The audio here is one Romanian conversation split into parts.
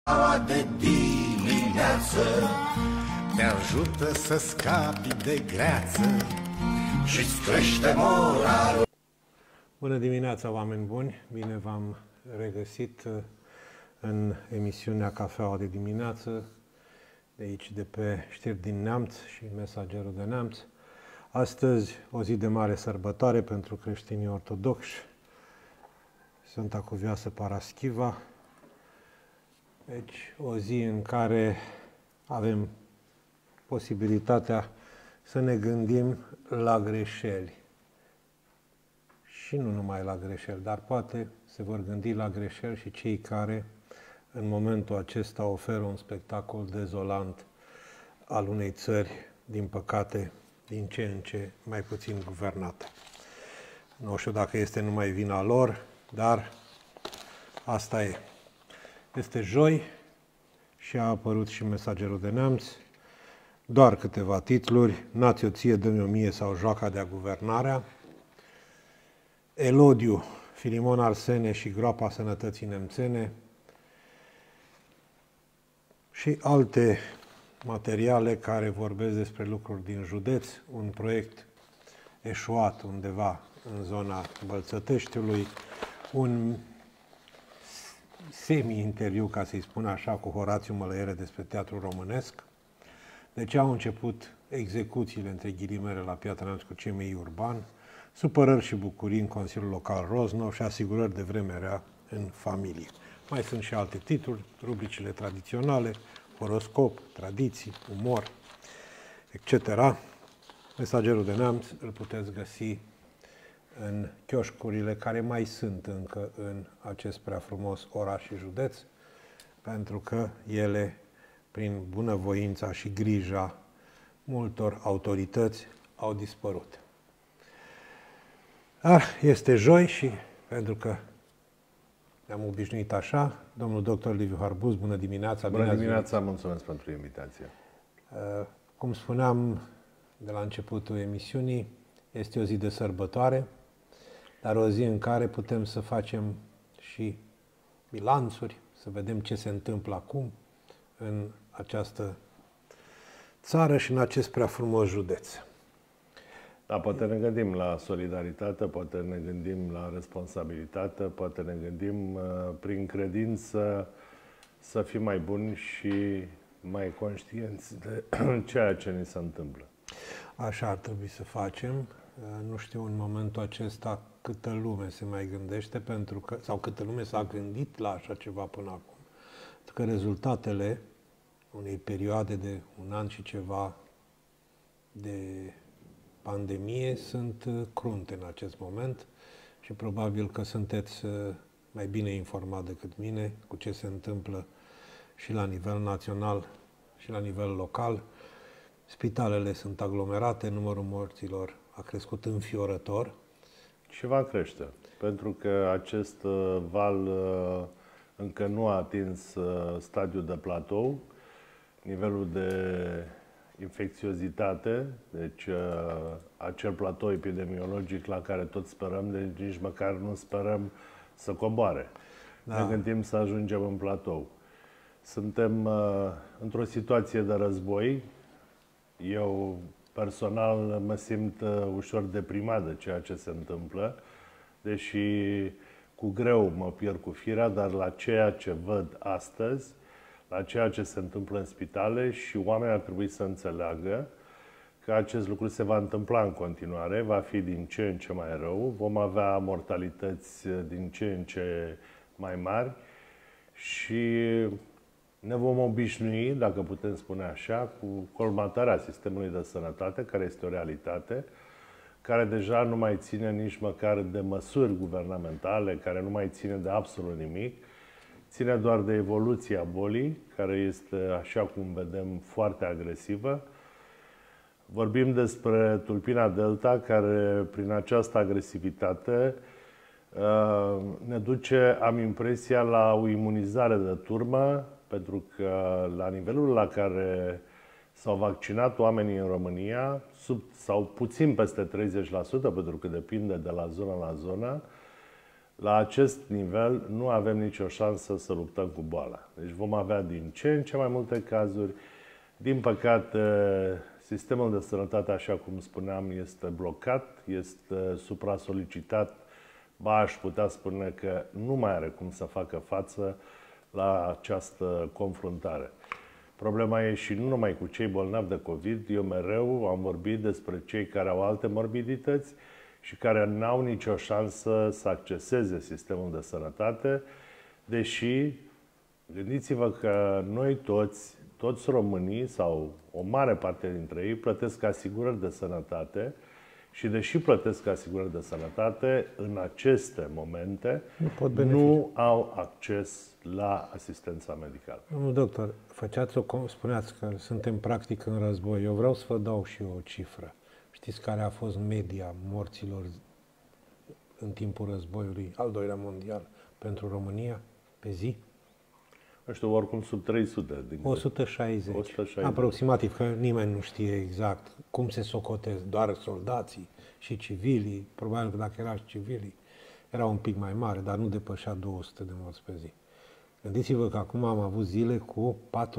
De dimineață te ajută să scapi de greață și-ți crește moralul. Bună dimineața, oameni buni! Bine v-am regăsit în emisiunea Cafeaua de dimineață, de aici, de pe Știri din Neamț și Mesagerul de Neamț. Astăzi, o zi de mare sărbătoare pentru creștinii ortodoxi, Sfânta Cuvioasă Paraschiva. Deci, o zi în care avem posibilitatea să ne gândim la greșeli. Și nu numai la greșeli, dar poate se vor gândi la greșeli și cei care în momentul acesta oferă un spectacol dezolant al unei țări, din păcate, din ce în ce mai puțin guvernată. Nu știu dacă este numai vina lor, dar asta e. Este joi și a apărut și Mesagerul de Neamț. Doar câteva titluri: Nați-o ție, dă-mi o mie sau Joaca de-a guvernarea, Elodiu, Filimon Arsene și Groapa Sănătății Nemțene și alte materiale care vorbesc despre lucruri din județ, un proiect eșuat undeva în zona Bălțăteștiului, un semi-interviu, ca să-i spun așa, cu Horațiu Mălăiere despre teatru românesc. Deci au început execuțiile, între ghilimele, la Piatra Neamț cu CMI Urban, supărări și bucurii în Consiliul Local Roznov și asigurări de vreme rea în familie. Mai sunt și alte titluri, rubricile tradiționale, horoscop, tradiții, umor, etc. Mesagerul de Neamț îl puteți găsi în chioșcurile care mai sunt încă în acest prea frumos oraș și județ, pentru că ele, prin bunăvoința și grija multor autorități, au dispărut. Dar este joi și, pentru că ne-am obișnuit așa, domnul doctor Liviu Harbuz, bună dimineața! Bună dimineața, mulțumesc pentru invitație. Cum spuneam de la începutul emisiunii, este o zi de sărbătoare, dar o zi în care putem să facem și bilanțuri, să vedem ce se întâmplă acum în această țară și în acest prea frumos județ. Da, poate ne gândim la solidaritate, poate ne gândim la responsabilitate, poate ne gândim prin credință să fim mai buni și mai conștienți de ceea ce ni se întâmplă. Așa ar trebui să facem. Nu știu în momentul acesta câtă lume se mai gândește, pentru că, sau câtă lume s-a gândit la așa ceva până acum. Pentru că rezultatele unei perioade de un an și ceva de pandemie sunt crunte în acest moment și probabil că sunteți mai bine informat decât mine cu ce se întâmplă și la nivel național și la nivel local. Spitalele sunt aglomerate, numărul morților a crescut înfiorător. Și va crește, pentru că acest val încă nu a atins stadiul de platou, nivelul de infecțiozitate, deci acel platou epidemiologic la care toți sperăm, deci nici măcar nu sperăm să coboare. Da. Ne gândim să ajungem în platou. Suntem într-o situație de război. Eu personal mă simt ușor deprimat de ceea ce se întâmplă, deși cu greu mă pierd cu firea, dar la ceea ce văd astăzi, la ceea ce se întâmplă în spitale, și oamenii ar trebui să înțeleagă că acest lucru se va întâmpla în continuare, va fi din ce în ce mai rău, vom avea mortalități din ce în ce mai mari și ne vom obișnui, dacă putem spune așa, cu colmatarea sistemului de sănătate, care este o realitate, care deja nu mai ține nici măcar de măsuri guvernamentale, care nu mai ține de absolut nimic, ține doar de evoluția bolii, care este, așa cum vedem, foarte agresivă. Vorbim despre tulpina Delta, care prin această agresivitate ne duce, am impresia, la o imunizare de turmă, pentru că la nivelul la care s-au vaccinat oamenii în România, sau puțin peste 30%, pentru că depinde de la zonă la zonă, la acest nivel nu avem nicio șansă să luptăm cu boala. Deci vom avea din ce în ce mai multe cazuri. Din păcate, sistemul de sănătate, așa cum spuneam, este blocat, este supra-solicitat, ba aș putea spune că nu mai are cum să facă față la această confruntare. Problema e și nu numai cu cei bolnavi de COVID, eu mereu am vorbit despre cei care au alte morbidități și care n-au nicio șansă să acceseze sistemul de sănătate, deși gândiți-vă că noi toți românii sau o mare parte dintre ei plătesc asigurări de sănătate și deși plătesc asigurări de sănătate, în aceste momente nu au acces la asistența medicală. Domnul doctor, spuneați că suntem practic în război. Eu vreau să vă dau și o cifră. Știți care a fost media morților în timpul războiului al doilea mondial pentru România pe zi? Nu știu, oricum sub 300. 160. 160. Aproximativ, că nimeni nu știe exact cum se socotesc, doar soldații și civilii. Probabil că dacă erau și civilii, era un pic mai mare, dar nu depășea 200 de morți pe zi. Gândiți-vă că acum am avut zile cu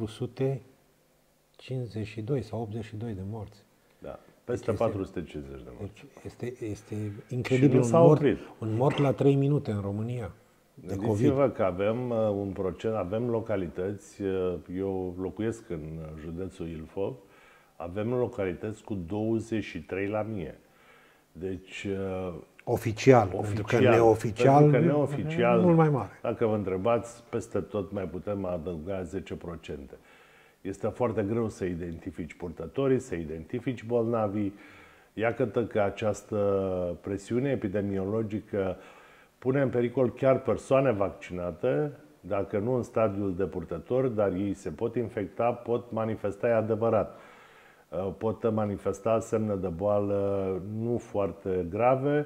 452 sau 82 de morți. Da, peste deci 450 de morți. Deci este incredibil, un mort la 3 minute în România. Gândiți-vă că avem un procent, avem localități, eu locuiesc în județul Ilfov, avem localități cu 23 la mie. Deci oficial, pentru că neoficial, mult mai mare. Dacă vă întrebați, peste tot mai putem adăuga 10%. Este foarte greu să identifici purtătorii, să identifici bolnavii. Iată că această presiune epidemiologică pune în pericol chiar persoane vaccinate, dacă nu în stadiul de purtători, dar ei se pot infecta, pot manifesta, e adevărat, pot manifesta semne de boală nu foarte grave,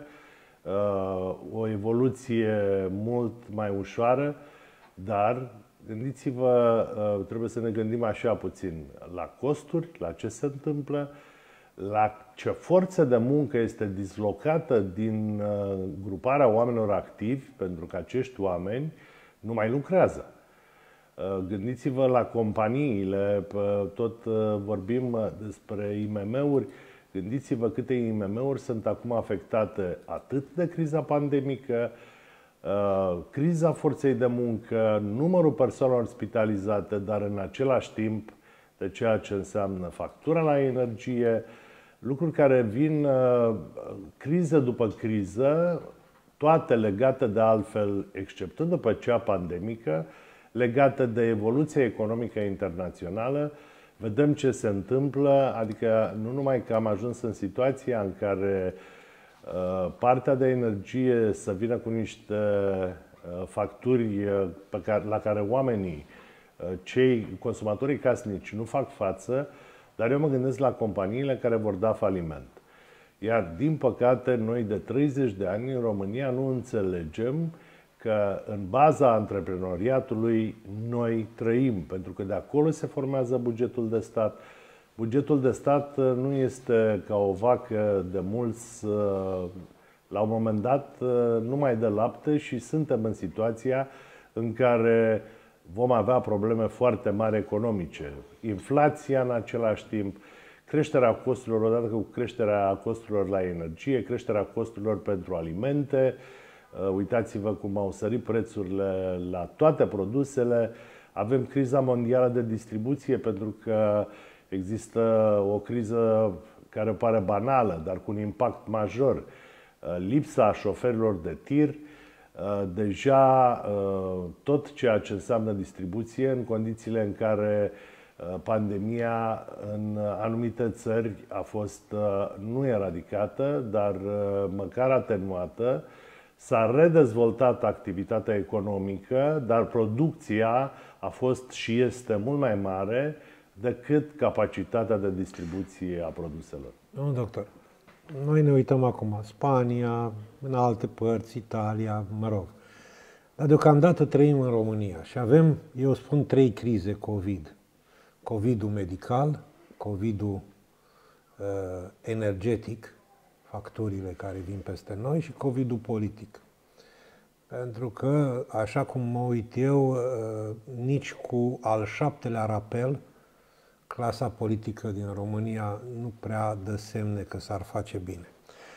o evoluție mult mai ușoară, dar gândiți-vă, trebuie să ne gândim așa puțin la costuri, la ce se întâmplă, la ce forță de muncă este dislocată din gruparea oamenilor activi, pentru că acești oameni nu mai lucrează. Gândiți-vă la companiile, tot vorbim despre IMM-uri, gândiți-vă câte IMM-uri sunt acum afectate atât de criza pandemică, criza forței de muncă, numărul persoanelor spitalizate, dar în același timp de ceea ce înseamnă factura la energie, lucruri care vin criză după criză, toate legate de altfel, exceptând după cea pandemică, legate de evoluția economică internațională. Vedem ce se întâmplă, adică nu numai că am ajuns în situația în care partea de energie să vină cu niște facturi la care oamenii, cei consumatorii casnici nu fac față, dar eu mă gândesc la companiile care vor da faliment. Iar, din păcate, noi de 30 de ani în România nu înțelegem că în baza antreprenoriatului noi trăim, pentru că de acolo se formează bugetul de stat. Bugetul de stat nu este ca o vacă de mulți, la un moment dat, nu mai dă lapte și suntem în situația în care vom avea probleme foarte mari economice. Inflația în același timp, creșterea costurilor, odată cu creșterea costurilor la energie, creșterea costurilor pentru alimente. Uitați-vă cum au sărit prețurile la toate produsele. Avem criza mondială de distribuție pentru că există o criză care pare banală, dar cu un impact major. Lipsa șoferilor de tir, deja tot ceea ce înseamnă distribuție în condițiile în care pandemia în anumite țări a fost nu eradicată, dar măcar atenuată. S-a redezvoltat activitatea economică, dar producția a fost și este mult mai mare decât capacitatea de distribuție a produselor. Domnul doctor, noi ne uităm acum Spania, în alte părți, Italia, mă rog. Dar deocamdată trăim în România și avem, eu spun, 3 crize COVID. COVID-ul medical, COVID-ul energetic, facturile care vin peste noi, și COVID-ul politic. Pentru că, așa cum mă uit eu, nici cu al 7-lea rapel, clasa politică din România nu prea dă semne că s-ar face bine.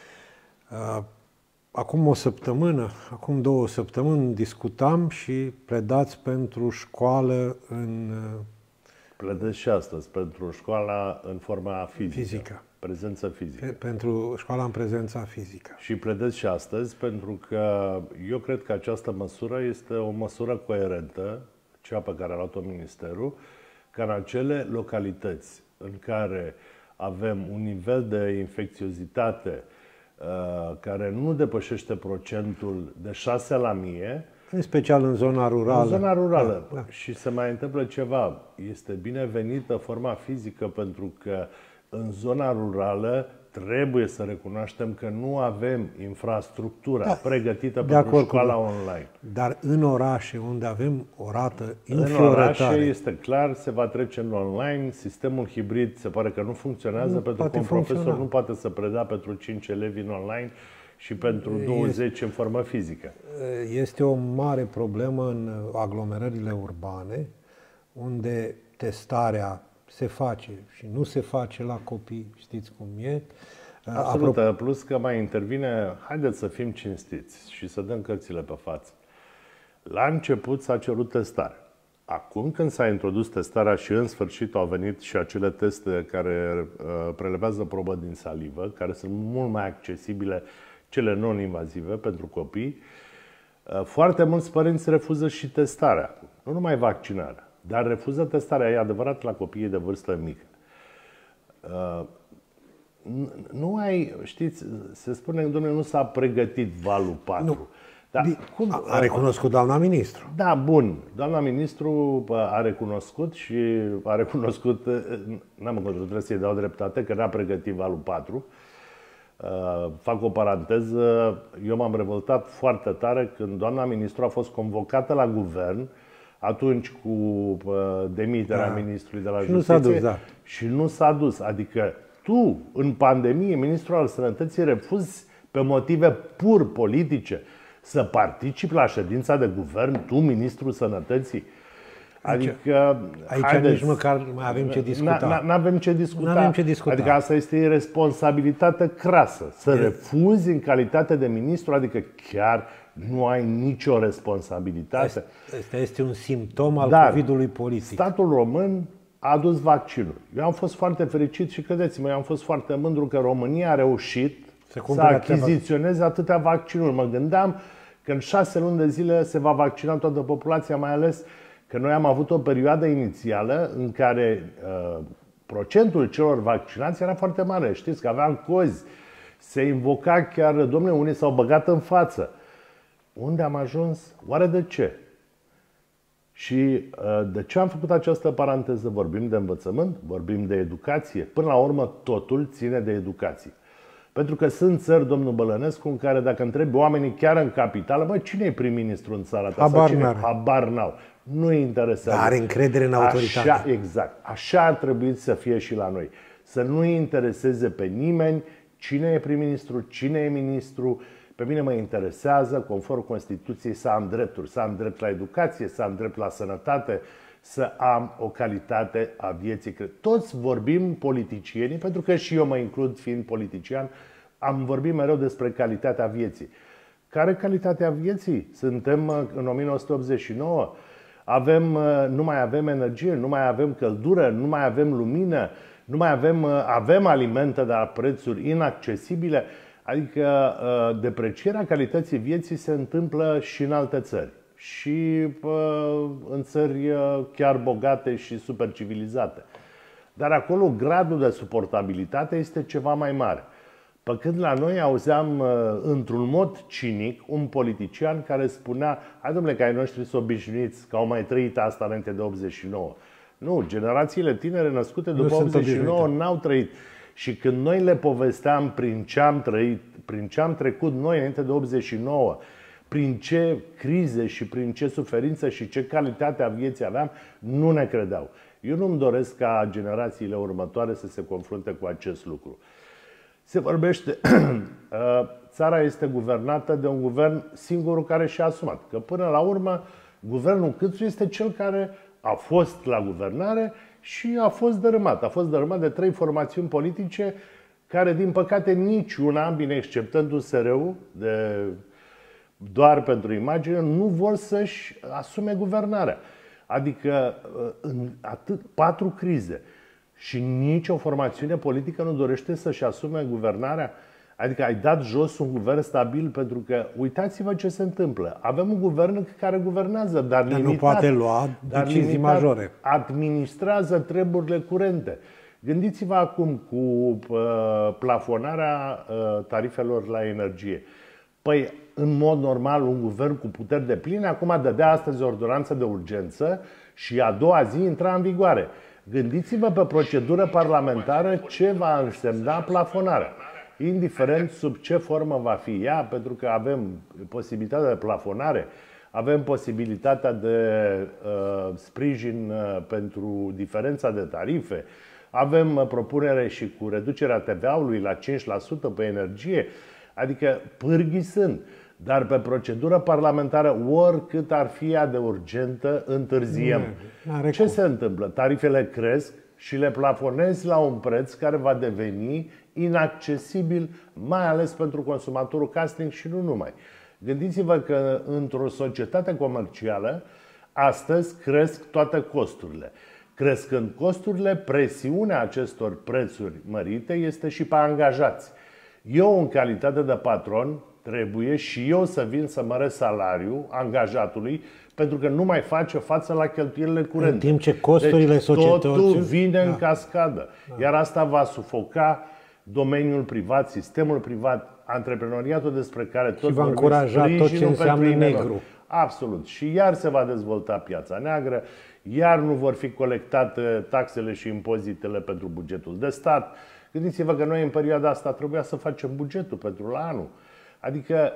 Acum o săptămână, acum 2 săptămâni, discutam și pledați pentru școală în... Pledez și astăzi pentru școala în forma fizică. Prezență fizică. Pentru școala în prezența fizică. Și pledez și astăzi pentru că eu cred că această măsură este o măsură coerentă, cea pe care a luat-o Ministerul, ca în acele localități în care avem un nivel de infecțiozitate care nu depășește procentul de 6 la 1000, în special în zona rurală. În zona rurală. Da. Și se mai întâmplă ceva. Este binevenită forma fizică pentru că în zona rurală trebuie să recunoaștem că nu avem infrastructura pregătită pentru școala online. Dar în orașe, unde avem o rată înfiorătoare... În orașe este clar, se va trece în online. Sistemul hibrid se pare că nu funcționează pentru că un profesor nu poate să preda pentru 5 elevi în online și pentru 20 în formă fizică. Este o mare problemă în aglomerările urbane, unde testarea se face și nu se face la copii, știți cum e. Absolut, plus că mai intervine, haideți să fim cinstiți și să dăm cărțile pe față. La început s-a cerut testare. Acum când s-a introdus testarea și în sfârșit au venit și acele teste care prelevează probă din salivă, care sunt mult mai accesibile, cele non-invazive pentru copii, foarte mulți părinți refuză și testarea, nu numai vaccinarea, dar refuză testarea, e adevărat, la copiii de vârstă mică. Nu ai, știți, se spune că, domnule, nu s-a pregătit valul 4. Nu. Dar a recunoscut doamna ministru. Da, bun. Doamna ministru a recunoscut și a recunoscut, n-am încotro, trebuie să-i dau dreptate, că n-a pregătit valul 4. Fac o paranteză, eu m-am revoltat foarte tare când doamna ministru a fost convocată la guvern, atunci cu demiterea ministrului de la Justiție. Nu s-a dus, da. Și nu s-a dus. Adică tu, în pandemie, ministrul al Sănătății, refuzi pe motive pur politice să participi la ședința de guvern, tu, ministrul Sănătății? Adică, aici nici măcar mai avem ce discuta. N-avem ce discuta. Adică asta este irresponsibilitate crasă. Să refuzi în calitate de ministru, adică chiar nu ai nicio responsabilitate. Asta este un simptom al COVID-ului politic. Statul român a adus vaccinul. Eu am fost foarte fericit și credeți-mă, eu am fost foarte mândru că România a reușit să achiziționeze atâtea vaccinuri. Mă gândeam că în 6 luni de zile se va vaccina toată populația, mai ales că noi am avut o perioadă inițială în care procentul celor vaccinați era foarte mare. Știți că aveam cozi, se invoca chiar, domnule, unii s-au băgat în față. Unde am ajuns? Oare de ce? Și de ce am făcut această paranteză? Vorbim de învățământ, vorbim de educație. Până la urmă, totul ține de educație. Pentru că sunt țări, domnul Bălănescu, în care dacă întrebi oamenii chiar în capitală, băi, cine e prim-ministru în țara ta? Habar n-au. Nu-i interesează. Dar are încredere în autoritate. Așa, exact. Așa ar trebui să fie și la noi. Să nu-i intereseze pe nimeni cine e prim-ministru, cine e ministru. Pe mine mă interesează, conform Constituției, să am drepturi. Să am drept la educație, să am drept la sănătate, să am o calitate a vieții. Toți vorbim politicienii, pentru că și eu mă includ fiind politician, am vorbit mereu despre calitatea vieții. Care calitatea vieții? Suntem în 1989, nu mai avem energie, nu mai avem căldură, nu mai avem lumină, nu mai avem alimente, dar prețuri inaccesibile. Adică deprecierea calității vieții se întâmplă și în alte țări. Și în țări chiar bogate și super civilizate. Dar acolo gradul de suportabilitate este ceva mai mare. Pe când la noi auzeam într-un mod cinic un politician care spunea: hai, dom'le, că ai noștri sunt obișnuiți, că au mai trăit asta înainte de 89. Nu, generațiile tinere născute după 89 n-au trăit. Și când noi le povesteam prin ce am trăit, prin ce am trecut noi înainte de 89, prin ce crize și prin ce suferință și ce calitate a vieții aveam, nu ne credeau. Eu nu-mi doresc ca generațiile următoare să se confrunte cu acest lucru. Se vorbește, țara este guvernată de un guvern singurul care și-a asumat. Că până la urmă, guvernul Câțu este cel care a fost la guvernare și a fost dărâmat. A fost dărâmat de 3 formațiuni politice care, din păcate, niciuna, bine exceptând USR-ul, doar pentru imagine, nu vor să-și asume guvernarea. Adică în 4 crize și nicio formațiune politică nu dorește să-și asume guvernarea. Adică ai dat jos un guvern stabil pentru că, uitați-vă ce se întâmplă. Avem un guvern care guvernează, dar limitat, nu poate lua decizii majore. Administrează treburile curente. Gândiți-vă acum cu plafonarea tarifelor la energie. Păi, în mod normal, un guvern cu puteri depline acum dădea astăzi ordonanță de urgență și a doua zi intra în vigoare. Gândiți-vă pe procedură parlamentară ce va însemna plafonarea. Indiferent sub ce formă va fi ea, pentru că avem posibilitatea de plafonare, avem posibilitatea de sprijin pentru diferența de tarife, avem propunere și cu reducerea TVA-ului la 5% pe energie, adică pârghii sunt. Dar pe procedură parlamentară, oricât ar fi ea de urgentă, întârziem. Ce se întâmplă? Tarifele cresc și le plafonezi la un preț care va deveni inaccesibil, mai ales pentru consumatorul casnic și nu numai. Gândiți-vă că într-o societate comercială, astăzi cresc toate costurile. Crescând costurile, presiunea acestor prețuri mărite este și pe angajați. Eu, în calitate de patron, trebuie și eu să vin să măresc salariul angajatului pentru că nu mai face față la cheltuielile curente. În timp ce costurile societății... Totul vine în cascadă. Iar asta va sufoca domeniul privat, sistemul privat, antreprenoriatul despre care tot va încuraja tot ce înseamnă negru. Absolut. Și iar se va dezvolta piața neagră, iar nu vor fi colectate taxele și impozitele pentru bugetul de stat. Gândiți-vă că noi în perioada asta trebuia să facem bugetul pentru la anul. Adică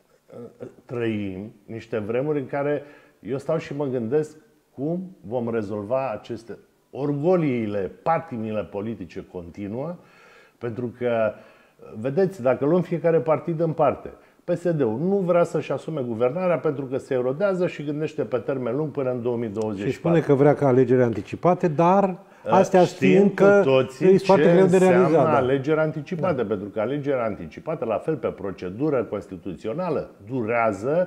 trăim niște vremuri în care eu stau și mă gândesc cum vom rezolva aceste orgoliile, patimile politice continuă, pentru că, vedeți, dacă luăm fiecare partid în parte, PSD-ul nu vrea să-și asume guvernarea pentru că se erodează și gândește pe termen lung până în 2024. Și spune că vrea ca alegeri anticipate, dar astea știm că e foarte greu de realizat. Alegeri anticipate, pentru că alegerea anticipată, la fel pe procedură constituțională, durează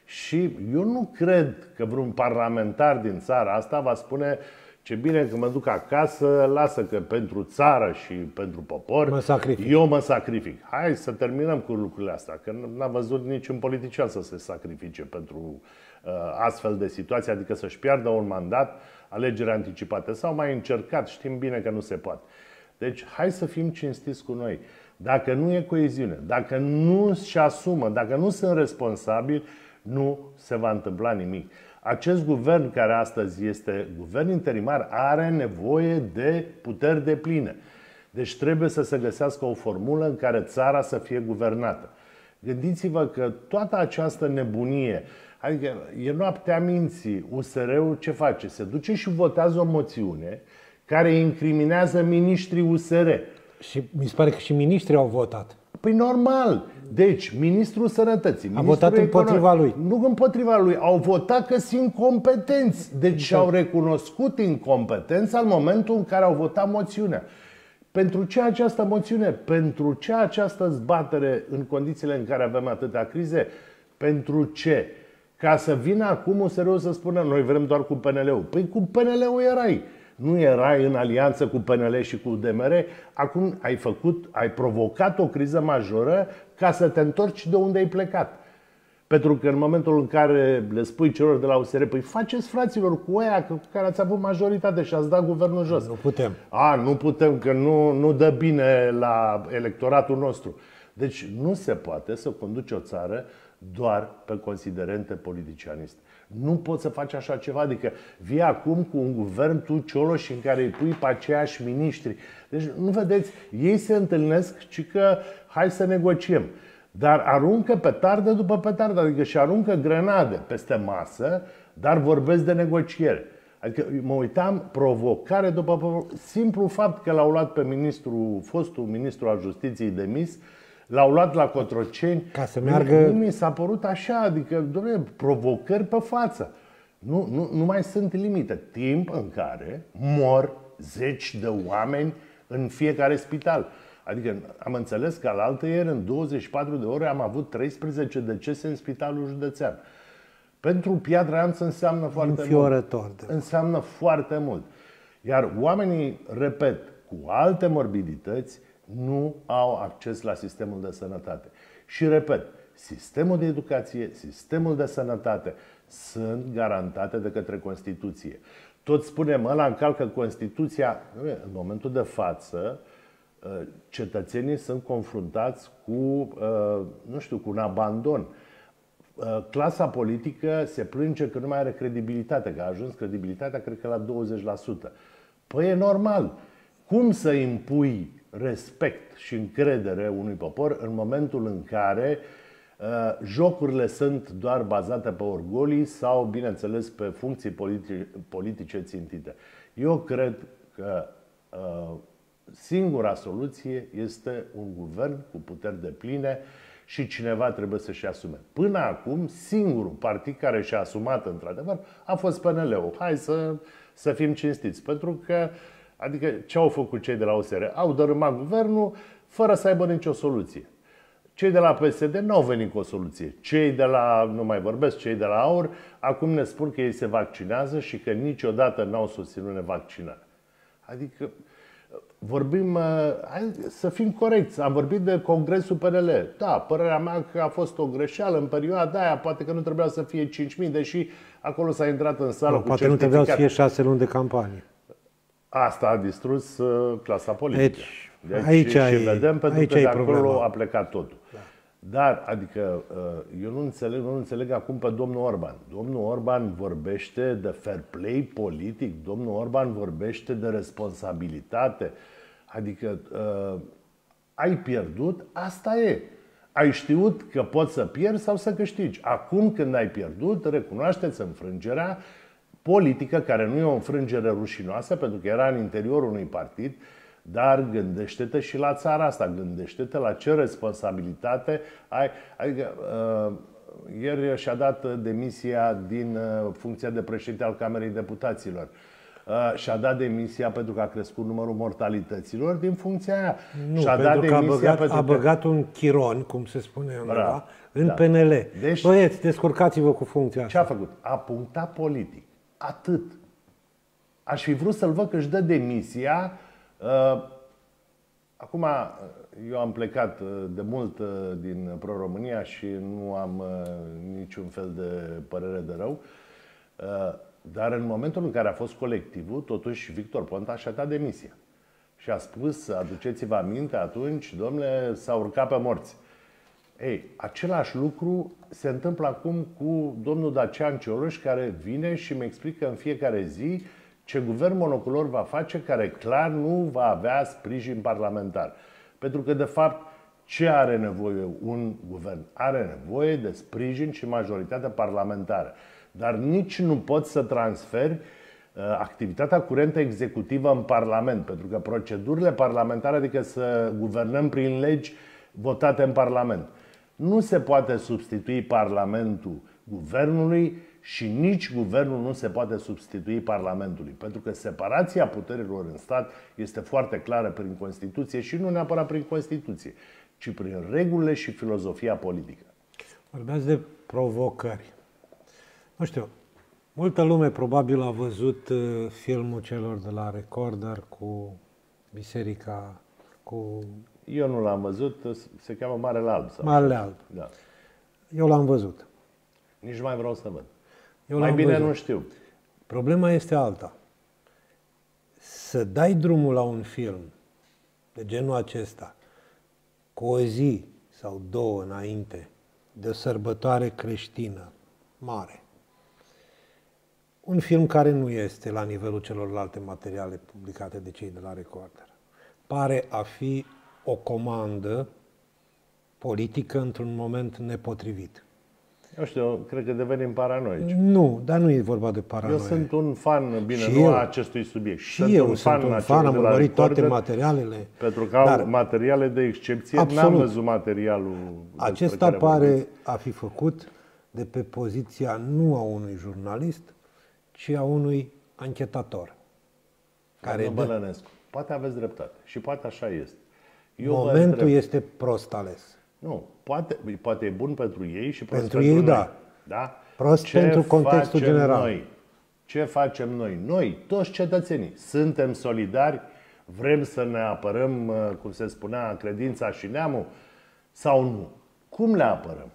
și eu nu cred că vreun parlamentar din țara asta va spune ce bine că mă duc acasă, lasă că pentru țară și pentru popor eu mă sacrific. Hai să terminăm cu lucrurile astea, că n-am văzut niciun politician să se sacrifice pentru astfel de situații, adică să-și piardă un mandat, alegeri anticipate. S-au mai încercat, știm bine că nu se poate. Deci hai să fim cinstiți cu noi. Dacă nu e coeziune, dacă nu își asumă, dacă nu sunt responsabili, nu se va întâmpla nimic. Acest guvern care astăzi este guvern interimar are nevoie de puteri depline. Deci trebuie să se găsească o formulă în care țara să fie guvernată. Gândiți-vă că toată această nebunie, adică e noaptea minții, USR-ul ce face? Se duce și votează o moțiune care incriminează miniștrii USR. Și mi se pare că și miniștrii au votat. Păi normal. Deci, ministrul sănătății, a votat împotriva lui. Nu împotriva lui, au votat că sunt incompetenți. Deci și-au recunoscut incompetența în momentul în care au votat moțiunea. Pentru ce această moțiune? Pentru ce această zbatere în condițiile în care avem atâtea crize? Pentru ce? Ca să vină acum USR-ul să spună noi vrem doar cu PNL-ul. Păi cu PNL-ul erai. Nu erai în alianță cu PNL și cu UDMR. Acum ai provocat o criză majoră ca să te întorci de unde ai plecat. Pentru că în momentul în care le spui celor de la USR, păi faceți fraților cu aia cu care ați avut majoritate și ați dat guvernul jos. Nu putem. Nu putem, că nu dă bine la electoratul nostru. Deci nu se poate să conduci o țară doar pe considerente politicianiste. Nu poți să faci așa ceva, adică vii acum cu un guvern tu, Cioloș, în care îi pui pe aceiași miniștri. Deci, nu vedeți, ei se întâlnesc și că hai să negociem. Dar aruncă petardă după petardă, adică și aruncă grenade peste masă, dar vorbesc de negociere. Adică mă uitam provocare după provocare. Simplu fapt că l-au luat pe fostul ministru al Justiției demis, l-au luat la Cotroceni. Ca să meargă... Nu mi s-a părut așa, adică, doamne, provocări pe față. Nu mai sunt limite. Timp în care mor zeci de oameni în fiecare spital. Adică am înțeles că alaltăieri, în 24 de ore, am avut 13 decese în spitalul județean. Pentru Piatra Neamț înseamnă foarte mult. Înseamnă foarte mult. Iar oamenii, repet, cu alte morbidități, nu au acces la sistemul de sănătate. Și repet, sistemul de educație, sistemul de sănătate sunt garantate de către Constituție. Toți spunem, ăla încalcă Constituția. În momentul de față, cetățenii sunt confruntați cu, nu știu, cu un abandon. Clasa politică se plânge că nu mai are credibilitate, că a ajuns credibilitatea, cred că la 20%. Păi e normal. Cum să impui respect și încredere unui popor în momentul în care jocurile sunt doar bazate pe orgolii sau, bineînțeles, pe funcții politice țintite? Eu cred că singura soluție este un guvern cu puteri depline și cineva trebuie să-și asume. Până acum, singurul partid care și-a asumat într-adevăr a fost PNL-ul. Hai să fim cinstiți. Pentru că, adică ce au făcut cei de la USR? Au dărâmat guvernul fără să aibă nicio soluție. Cei de la PSD n-au venit cu o soluție. Cei de la, nu mai vorbesc, cei de la AUR, acum ne spun că ei se vaccinează și că niciodată n-au susținut nevaccinarea. Adică vorbim, hai să fim corecți, am vorbit de Congresul PNL. Da, părerea mea că a fost o greșeală în perioada aia, poate că nu trebuia să fie 5.000, deși acolo s-a intrat în sală cu poate certificat. nu trebuia să fie 6 luni de campanie. Asta a distrus clasa politică. Deci aici și vedem, pentru că de acolo problema. a plecat totul. Da. Dar, adică, eu nu înțeleg acum pe domnul Orban. Domnul Orban vorbește de fair play politic, domnul Orban vorbește de responsabilitate. Adică, ai pierdut, asta e. Ai știut că poți să pierzi sau să câștigi. Acum, când ai pierdut, recunoașteți înfrângerea politică, care nu e o înfrângere rușinoasă, pentru că era în interiorul unui partid, dar gândește-te și la țara asta, gândește-te la ce responsabilitate ai. Adică, ieri și-a dat demisia din funcția de președinte al Camerei Deputaților. Și-a dat demisia pentru că a crescut numărul mortalităților din funcția aia. Nu, și-a dat demisia a băgat un chiron, cum se spune undeva, în PNL. Deci, băieți, descurcați-vă cu funcția asta. Ce a făcut? A punctat politic. Atât. Aș fi vrut să-l văd că își dă demisia. Acum, eu am plecat de mult din Pro-România și nu am niciun fel de părere de rău. Dar în momentul în care a fost colectivul, totuși Victor Ponta și-a dat demisia. Și a spus, aduceți-vă aminte, atunci, domnule, s-a urcat pe morți. Ei, același lucru se întâmplă acum cu domnul Dacian Cioloș, care vine și îmi explică în fiecare zi ce guvern monocolor va face, care clar nu va avea sprijin parlamentar. Pentru că, de fapt, ce are nevoie un guvern? Are nevoie de sprijin și majoritate parlamentară. Dar nici nu poți să transferi activitatea curentă executivă în Parlament. Pentru că procedurile parlamentare, adică să guvernăm prin legi votate în Parlament, nu se poate substitui Parlamentul guvernului și nici guvernul nu se poate substitui Parlamentului. Pentru că separația puterilor în stat este foarte clară prin Constituție și nu neapărat prin Constituție, ci prin regulile și filozofia politică. Vorbeați de provocări. Nu știu, multă lume probabil a văzut filmul celor de la Recorder cu biserica, cu... Eu nu l-am văzut, se cheamă Marele Alb. Marele Alb. Da. Eu l-am văzut. Nici nu mai vreau să văd. Eu mai bine văzut. nu știu. Problema este alta. Să dai drumul la un film de genul acesta, cu o zi sau două înainte de o sărbătoare creștină mare, un film care nu este la nivelul celorlalte materiale publicate de cei de la Recorder, pare a fi o comandă politică într-un moment nepotrivit. Eu știu, cred că devenim paranoici. Nu, dar nu e vorba de paranoia. Eu sunt un fan, bine, și nu eu, a acestui subiect. Și eu sunt un fan, am urmărit toate materialele. Pentru că au materiale de excepție, n-am văzut materialul. Acesta pare a fi făcut de pe poziția nu a unui jurnalist, ci a unui anchetator. Care Bălănescu. Poate aveți dreptate și poate așa este. Momentul este prost ales. Nu, poate e bun pentru ei și prost pentru ei, noi. Da. Prost pentru contextul general. Noi? Ce facem noi? Noi, toți cetățenii, suntem solidari, vrem să ne apărăm, cum se spunea, credința și neamul sau nu? Cum le apărăm?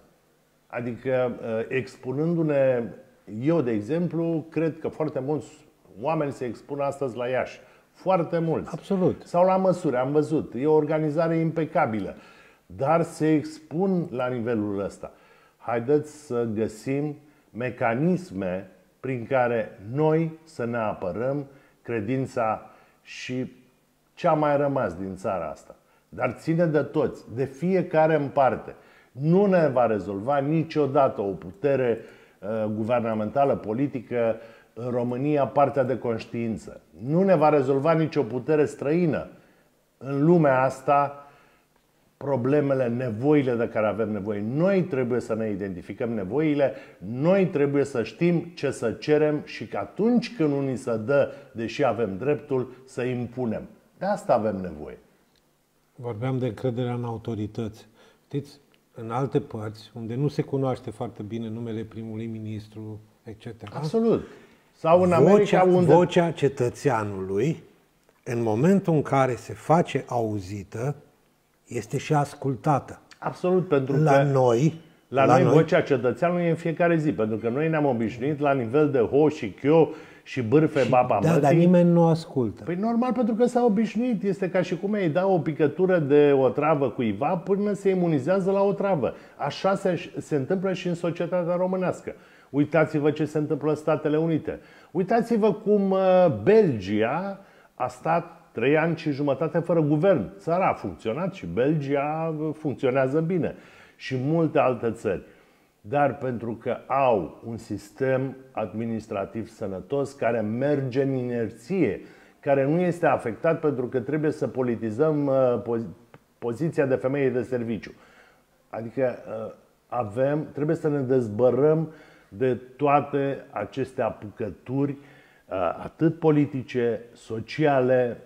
Adică, expunându-ne, eu, de exemplu, cred că foarte mulți oameni se expun astăzi la Iași. Foarte mulți. Absolut. Sau la Măsuri, am văzut. E o organizare impecabilă. Dar se expun la nivelul ăsta. Haideți să găsim mecanisme prin care noi să ne apărăm credința și ce a mai rămas din țara asta. Dar ține de toți, de fiecare în parte. Nu ne va rezolva niciodată o putere guvernamentală, politică, în România, partea de conștiință. Nu ne va rezolva nicio putere străină. În lumea asta, problemele, nevoile de care avem nevoie. Noi trebuie să ne identificăm nevoile, noi trebuie să știm ce să cerem și că atunci când unii se dă, deși avem dreptul, să impunem. De asta avem nevoie. Vorbeam de încrederea în autorități. Știți, în alte părți, unde nu se cunoaște foarte bine numele primului ministru, etc. Absolut. Sau în America, vocea cetățeanului, în momentul în care se face auzită, este și ascultată. Absolut, pentru la că noi vocea cetățeanului e în fiecare zi, pentru că noi ne-am obișnuit la nivel de ho și chio și bârfe baba mătii. Dar nimeni nu ascultă. Păi normal, pentru că s-a obișnuit. Este ca și cum îi dau o picătură de otravă cuiva până se imunizează la otravă. Așa se întâmplă și în societatea românească. Uitați-vă ce se întâmplă în Statele Unite. Uitați-vă cum Belgia a stat 3 ani și jumătate fără guvern. Țara a funcționat și Belgia funcționează bine. Și multe alte țări. Dar pentru că au un sistem administrativ sănătos care merge în inerție, care nu este afectat pentru că trebuie să politizăm poziția de femeie de serviciu. Adică trebuie să ne dezbărăm de toate aceste apucături, atât politice, sociale,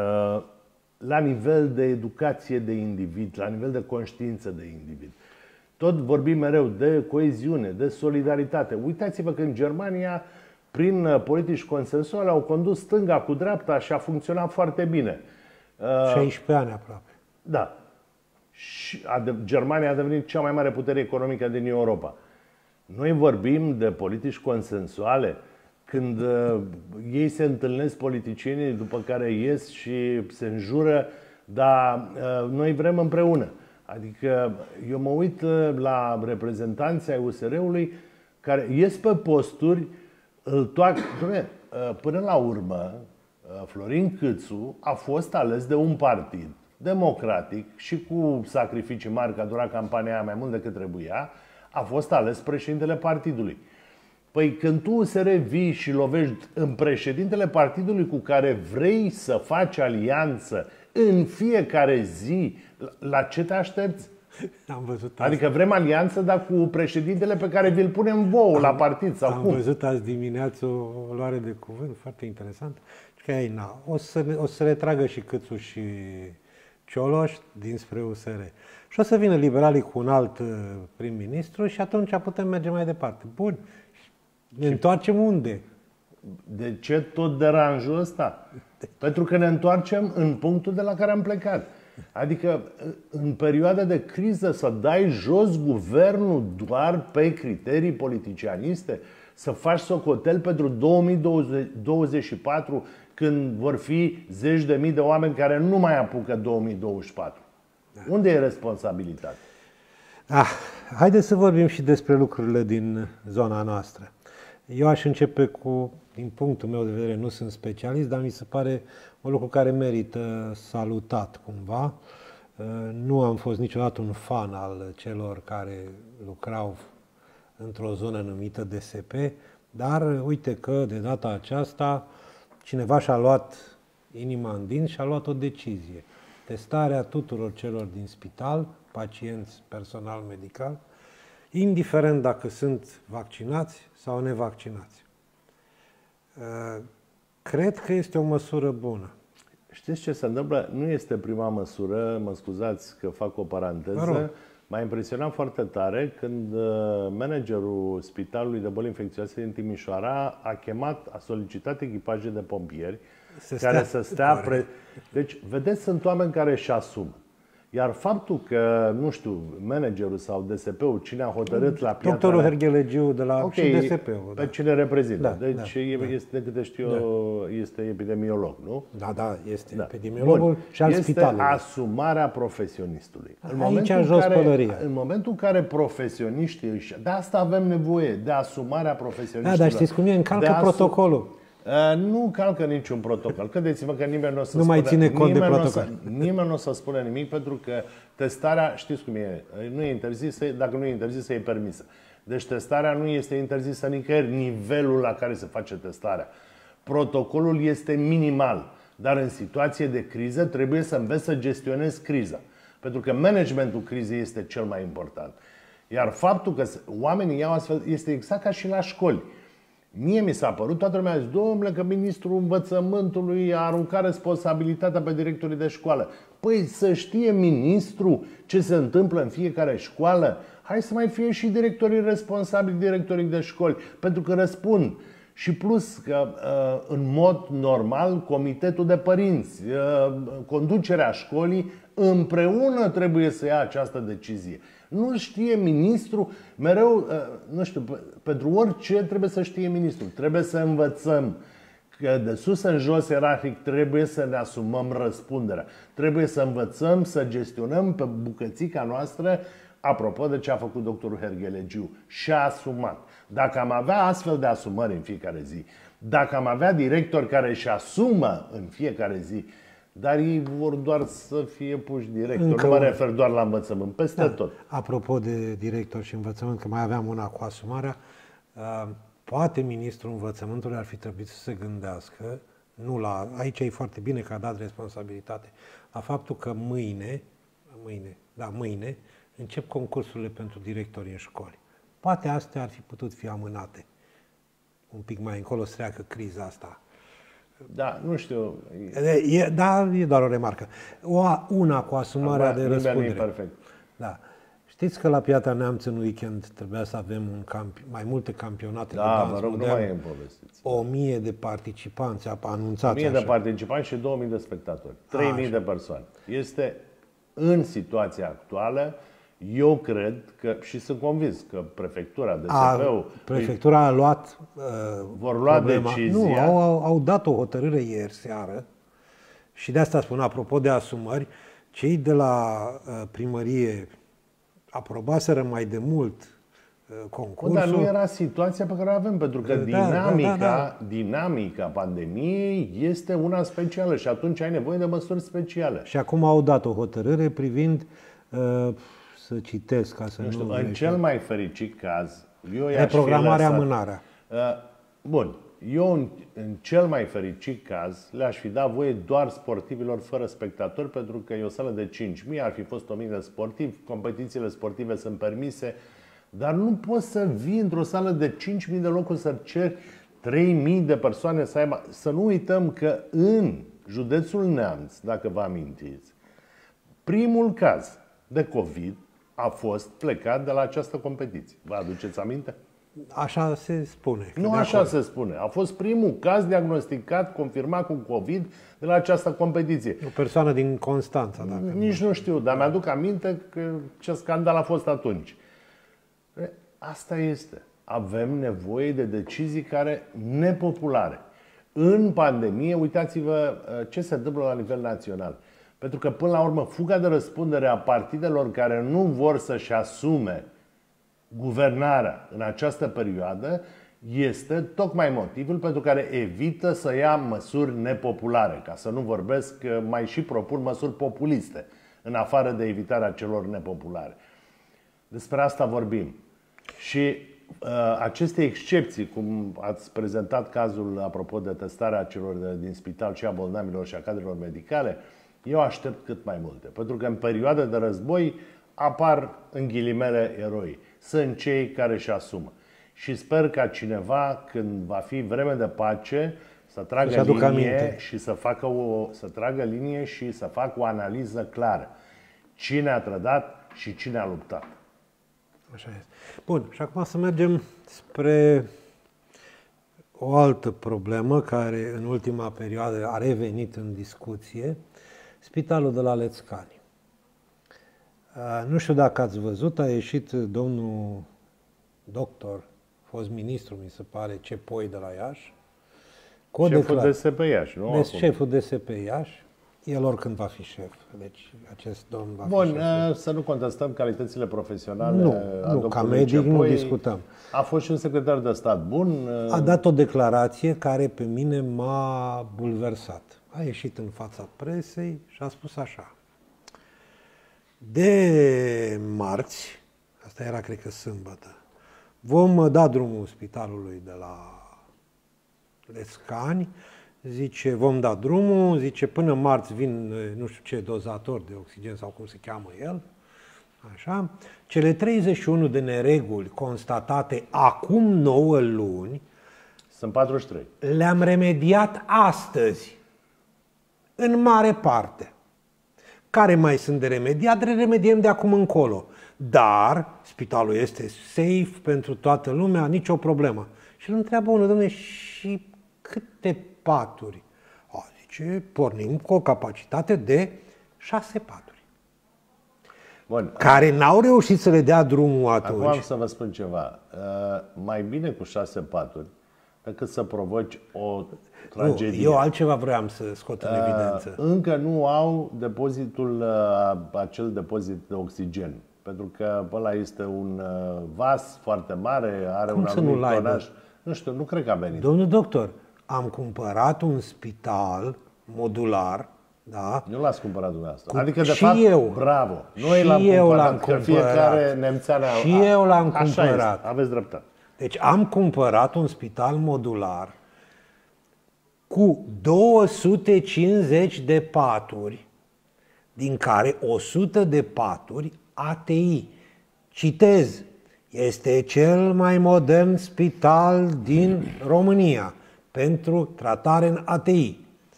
la nivel de educație de individ, la nivel de conștiință de individ. Tot vorbim mereu de coeziune, de solidaritate. Uitați-vă că în Germania, prin politici consensuale, au condus stânga cu dreapta și a funcționat foarte bine. 16 ani aproape. Da. Și Germania a devenit cea mai mare putere economică din Europa. Noi vorbim de politici consensuale când ei se întâlnesc, politicienii, după care ies și se înjură, dar noi vrem împreună. Adică eu mă uit la reprezentanții ai USR-ului care ies pe posturi, până la urmă, Florin Câțu a fost ales de un partid democratic și cu sacrificii mari, că a durat campania aia mai mult decât trebuia, a fost ales președintele partidului. Păi când tu USR vii și lovești în președintele partidului cu care vrei să faci alianță în fiecare zi, la ce te aștepți? Am văzut azi. Adică vrem alianță, dar cu președintele pe care vi-l punem vouă la partid sau am cum? Am văzut azi dimineață o luare de cuvânt foarte interesant. Că o să retragă și Câțu și Cioloș dinspre USR. Și o să vină liberalii cu un alt prim-ministru și atunci putem merge mai departe. Bun. Ne întoarcem unde? De ce tot deranjul ăsta? Pentru că ne întoarcem în punctul de la care am plecat. Adică, în perioada de criză, să dai jos guvernul doar pe criterii politicianiste? Să faci socotel pentru 2024, când vor fi zeci de mii de oameni care nu mai apucă 2024? Da. Unde e responsabilitatea? Haideți să vorbim și despre lucrurile din zona noastră. Eu aș începe cu, din punctul meu de vedere, nu sunt specialist, dar mi se pare un lucru care merită salutat cumva. Nu am fost niciodată un fan al celor care lucrau într-o zonă numită DSP, dar uite că de data aceasta cineva și-a luat inima în dinți și a luat o decizie. Testarea tuturor celor din spital, pacienți, personal medical, indiferent dacă sunt vaccinați sau nevaccinați. Cred că este o măsură bună. Știți ce se întâmplă? Nu este prima măsură, mă scuzați că fac o paranteză. M-a impresionat foarte tare când managerul Spitalului de Boli Infecțioase din Timișoara a solicitat echipaje de pompieri care să stea... Deci, vedeți, sunt oameni care își asumă. Iar faptul că, nu știu, managerul sau DSP-ul, cine a hotărât la Piatra... Doctorul Herghelegiu de la și DSP-ul. Pe cine reprezintă. Deci, este, de câte știu eu, este epidemiolog, nu? Da, este epidemiologul și al spitalului. Este asumarea profesionistului. În momentul în care profesioniștii își... De asta avem nevoie, de asumarea profesioniștilor. Da, dar știți cum e? Încalcă protocolul. Nu calcă niciun protocol. Credeți-mă că nimeni nu o să nu mai ține cont de protocol. Nimeni nu o să spună nimic, pentru că testarea, știți cum e, nu e interzisă, dacă nu e interzisă, e permisă. Deci testarea nu este interzisă nicăieri, nivelul la care se face testarea. Protocolul este minimal, dar în situație de criză trebuie să înveți să gestionezi criza. Pentru că managementul crizei este cel mai important. Iar faptul că oamenii iau astfel, este exact ca și la școli. Mie mi s-a părut, toată lumea a zis, domnule, că ministrul învățământului a aruncat responsabilitatea pe directorii de școală. Păi să știe ministrul ce se întâmplă în fiecare școală? Hai să mai fie și directorii responsabili, directorii de școli, pentru că răspund. Și plus că, în mod normal, comitetul de părinți, conducerea școlii, împreună trebuie să ia această decizie. Nu știe ministrul, mereu, nu știu, pentru orice trebuie să știe ministrul. Trebuie să învățăm că de sus în jos ierarhic trebuie să ne asumăm răspunderea. Trebuie să învățăm să gestionăm pe bucățica noastră, apropo de ce a făcut doctorul Herghelegiu. Și-a asumat. Dacă am avea astfel de asumări în fiecare zi, dacă am avea directori care își asumă în fiecare zi, dar ei vor doar să fie puși directori. Nu mă refer doar la învățământ, peste tot. Apropo de director și învățământ, că mai aveam una cu asumarea, poate ministrul învățământului ar fi trebuit să se gândească, aici e foarte bine că a dat responsabilitate, la faptul că mâine încep concursurile pentru directorii în școli. Poate astea ar fi putut fi amânate. Un pic mai încolo să treacă criza asta. Da, nu știu. E doar o remarcă. Una cu asumarea de răspundere. Perfect. Da. Știți că la Piatra Neamț în weekend trebuia să avem mai multe campionate de dans modern. Nu mai e în povestiți. 1000 de participanți, anunțați 1000 de participanți și 2000 de spectatori. 3000 de persoane. Este în situația actuală. Eu cred că, și sunt convins că prefectura, DSP-ul... Prefectura a luat vor lua decizia. Nu, au dat o hotărâre ieri seară și de asta spun, apropo de asumări, cei de la primărie aprobaseră mai de mult concursul. Dar nu era situația pe care o avem, pentru că dinamica pandemiei este una specială și atunci ai nevoie de măsuri speciale. Și acum au dat o hotărâre privind... să citesc ca să nu știu, în cel mai fericit caz, reprogramarea, amânarea. Bun, eu în cel mai fericit caz le-aș fi dat voie doar sportivilor fără spectatori, pentru că e o sală de 5.000, ar fi fost 1.000 de sportivi, competițiile sportive sunt permise, dar nu poți să vii într-o sală de 5.000 de locuri să ceri 3.000 de persoane să aibă. Să nu uităm că în județul Neamț, dacă vă amintiți, primul caz de COVID a fost plecat de la această competiție. Vă aduceți aminte? Așa se spune. Nu așa se spune. A fost primul caz diagnosticat, confirmat cu COVID de la această competiție. O persoană din Constanța. Nici nu știu, dar mi-aduc aminte că ce scandal a fost atunci. Asta este. Avem nevoie de decizii nepopulare. În pandemie, uitați-vă ce se întâmplă la nivel național. Pentru că, până la urmă, fuga de răspundere a partidelor care nu vor să-și asume guvernarea în această perioadă este tocmai motivul pentru care evită să ia măsuri nepopulare. Ca să nu vorbesc că mai și propun măsuri populiste, în afară de evitarea celor nepopulare. Despre asta vorbim. Și aceste excepții, cum ați prezentat cazul apropo de testarea celor din spital și a bolnavilor și a cadrelor medicale, eu aștept cât mai multe. Pentru că în perioada de război apar, în ghilimele, eroi. Sunt cei care își asumă. Și sper ca cineva, când va fi vreme de pace, să tragă linie și să tragă linie și să facă o analiză clară. Cine a trădat și cine a luptat. Așa este. Bun, și acum să mergem spre o altă problemă care în ultima perioadă a revenit în discuție, spitalul de la Lețcani. Nu știu dacă ați văzut, a ieșit domnul doctor, fost ministru, mi se pare, Cepoi de la Iași. Șeful DSP Iași, nu? Deci șeful DSP Iași. El oricând va fi șef. Deci acest domn va fi șef. Bun, să nu contestăm calitățile profesionale. Nu, ca medic nu discutăm. A fost și un secretar de stat bun. A dat o declarație care pe mine m-a bulversat. A ieșit în fața presei și a spus așa. De marți, asta era cred că sâmbătă, vom da drumul spitalului de la Lețcani. Zice, vom da drumul, zice, până marți vin nu știu ce dozator de oxigen sau cum se cheamă el, așa. Cele 31 de nereguli constatate acum 9 luni, sunt 43. Le-am remediat astăzi, în mare parte. Care mai sunt de remediat, le remediem de acum încolo. Dar spitalul este safe pentru toată lumea, nicio problemă. Și îl întreabă unul, dom'le, și câte paturi? Zice, pornim cu o capacitate de 6 paturi. Bun. Care n-au reușit să le dea drumul atunci. Acum am să vă spun ceva. Mai bine cu 6 paturi decât să provoci o tragedie. Eu altceva vreau să scot în evidență. Încă nu au depozitul, acel depozit de oxigen. Pentru că ăla este un vas foarte mare, are un anumit tonaj. Nu știu, nu cred că a venit. Domnul doctor, am cumpărat un spital modular, da? Nu l-ați cumpărat dumneavoastră. Adică, de și fapt, eu, bravo. Noi l-am cumpărat, fiecare nemțean și eu l-am cumpărat. Este. Aveți dreptate. Deci am cumpărat un spital modular cu 250 de paturi, din care 100 de paturi ATI. Citez, este cel mai modern spital din România pentru tratare în ATI.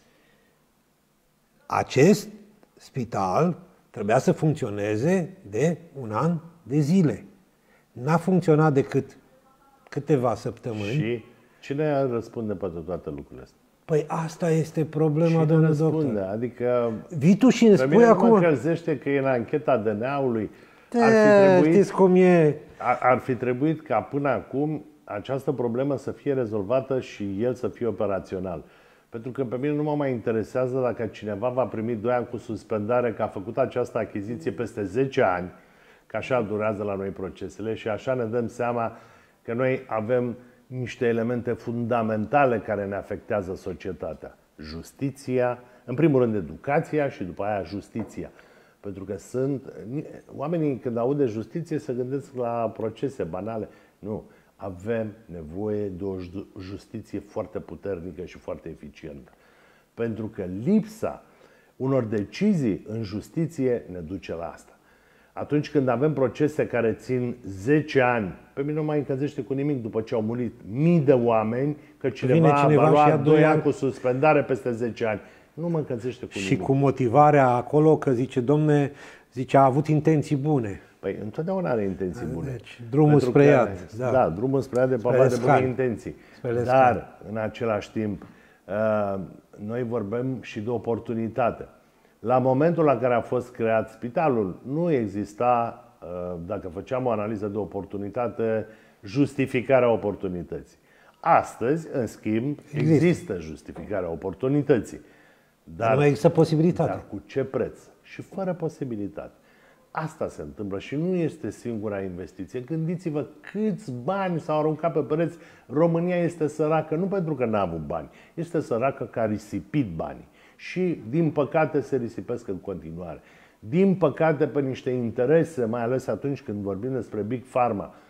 Acest spital trebuia să funcționeze de un an de zile. N-a funcționat decât câteva săptămâni. Și cine răspunde pentru toate lucrurile astea? Păi asta este problema, domnule doctor. Adică vii tu și îmi spui acum... Mă încălzește că e în ancheta DNA-ului. Știți cum e? Ar fi trebuit ca până acum această problemă să fie rezolvată și el să fie operațional. Pentru că pe mine nu mă mai interesează dacă cineva va primi 2 ani cu suspendare, că a făcut această achiziție peste 10 ani, că așa durează la noi procesele și așa ne dăm seama că noi avem niște elemente fundamentale care ne afectează societatea. Justiția, în primul rând educația și după aia justiția. Pentru că oamenii când aud de justiție se gândesc la procese banale. Nu. Avem nevoie de o justiție foarte puternică și foarte eficientă. Pentru că lipsa unor decizii în justiție ne duce la asta. Atunci când avem procese care țin 10 ani, pe mine nu mai încălzește cu nimic după ce au murit mii de oameni, că cineva va lua 2 ani cu suspendare peste 10 ani. Nu mă încălzește cu nimic. Și cu motivarea acolo că zice, domne, zice, a avut intenții bune. Păi întotdeauna are intenții bune. Deci, drumul spre iad. Da, drumul spre iad de papa de bune intenții. Dar, în același timp, noi vorbim și de oportunitate. La momentul la care a fost creat spitalul, nu exista, dacă făceam o analiză de oportunitate, justificarea oportunității. Astăzi, în schimb, există justificarea oportunității. Dar nu există posibilitate. Dar cu ce preț? Și fără posibilitate. Asta se întâmplă și nu este singura investiție. Gândiți-vă câți bani s-au aruncat pe pereți. România este săracă nu pentru că n-a avut bani. Este săracă că a risipit banii. Și, din păcate, se risipesc în continuare. Din păcate, pe niște interese, mai ales atunci când vorbim despre Big Pharma.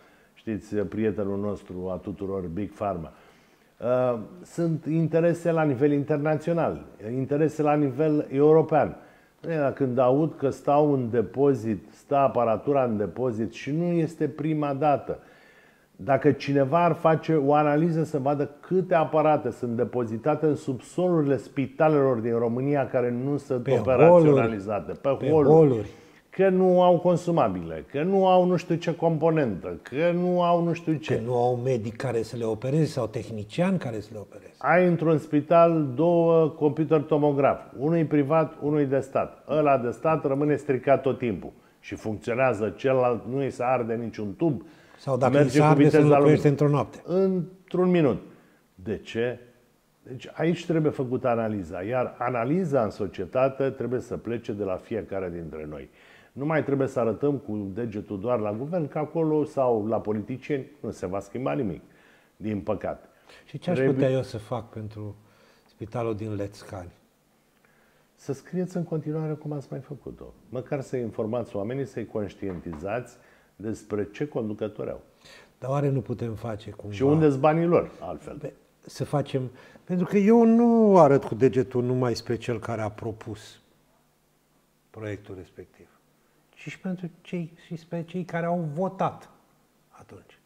știți, prietenul nostru a tuturor, Big Pharma. Sunt interese la nivel internațional, interese la nivel european. Când aud că stau în depozit, stă aparatura în depozit și nu este prima dată. Dacă cineva ar face o analiză să vadă câte aparate sunt depozitate în subsolurile spitalelor din România care nu sunt operaționalizate, pe holuri, că nu au consumabile, că nu au nu știu ce componentă, că nu au nu știu ce. Că nu au medic care să le opereze sau tehnician care să le opereze. Ai într-un spital 2 computer tomograf, unul privat, unul de stat. Ăla de stat rămâne stricat tot timpul și funcționează, celălalt nu îi se arde niciun tub. Sau dacă îi se arde, să locuiește într-o noapte. Într-un minut. De ce? Deci aici trebuie făcută analiza, iar analiza în societate trebuie să plece de la fiecare dintre noi. Nu mai trebuie să arătăm cu degetul doar la guvern, că acolo sau la politicieni nu se va schimba nimic, din păcate. Și ce aș putea eu să fac pentru spitalul din Lețcani? Să scrieți în continuare cum ați mai făcut-o. Măcar să informați oamenii, să-i conștientizați despre ce conducători au. Dar oare nu putem face cumva? Și unde-s banii lor, altfel? Să facem... Pentru că eu nu arăt cu degetul numai spre cel care a propus proiectul respectiv, ci și pentru spre cei care au votat atunci.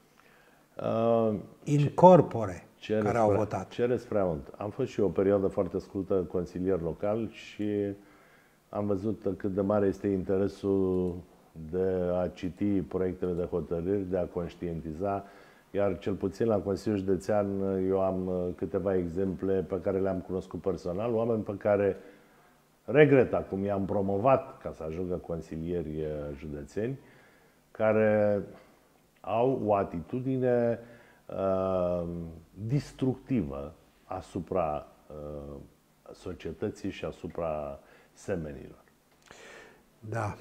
In corpore, care au votat. Cereți prea mult. Am fost și eu o perioadă foarte scurtă consilier local și am văzut cât de mare este interesul de a citi proiectele de hotărâri, de a conștientiza, iar cel puțin la Consiliul Județean eu am câteva exemple pe care le-am cunoscut personal, oameni pe care regret acum i-am promovat ca să ajungă consilieri județeni, care au o atitudine destructivă asupra societății și asupra semenilor. Da.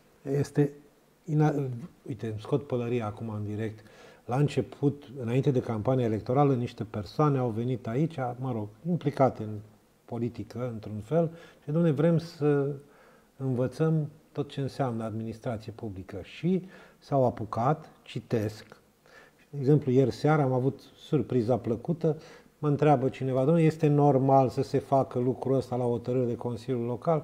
Uite, îmi scot pălăria acum în direct. La început, înainte de campania electorală, niște persoane au venit aici, implicate în politică, într-un fel, și, dom'le, vrem să învățăm tot ce înseamnă administrație publică. Și s-au apucat, citesc. De exemplu, ieri seara am avut surpriza plăcută, mă întreabă cineva, dom'le, este normal să se facă lucrul ăsta la o hotărâre de Consiliul Local?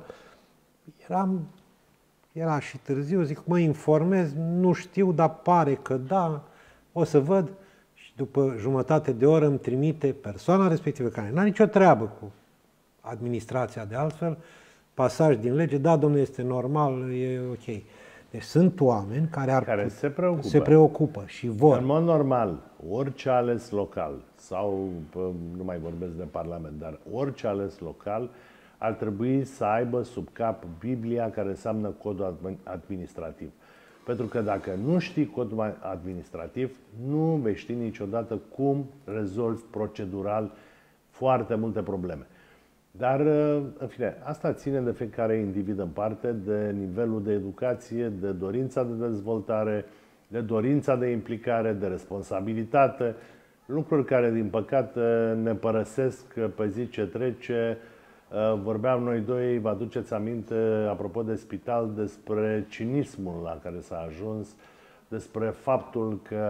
Era și târziu, zic, mă informez, nu știu, dar pare că da, o să văd. Și după jumătate de oră îmi trimite persoana respectivă, care nu are nicio treabă cu administrația de altfel, pasaj din lege, da, domnule, este normal, e ok. Deci sunt oameni care se preocupă și vor. În mod normal, orice ales local, sau nu mai vorbesc de Parlament, dar orice ales local ar trebui să aibă sub cap Biblia, care înseamnă codul administrativ. Pentru că dacă nu știi codul administrativ, nu vei ști niciodată cum rezolvi procedural foarte multe probleme. Dar, în fine, asta ține de fiecare individ în parte, de nivelul de educație, de dorința de dezvoltare, de dorința de implicare, de responsabilitate, lucruri care, din păcate, ne părăsesc pe zi ce trece. Vorbeam noi doi, vă aduceți aminte, apropo de spital, despre cinismul la care s-a ajuns, despre faptul că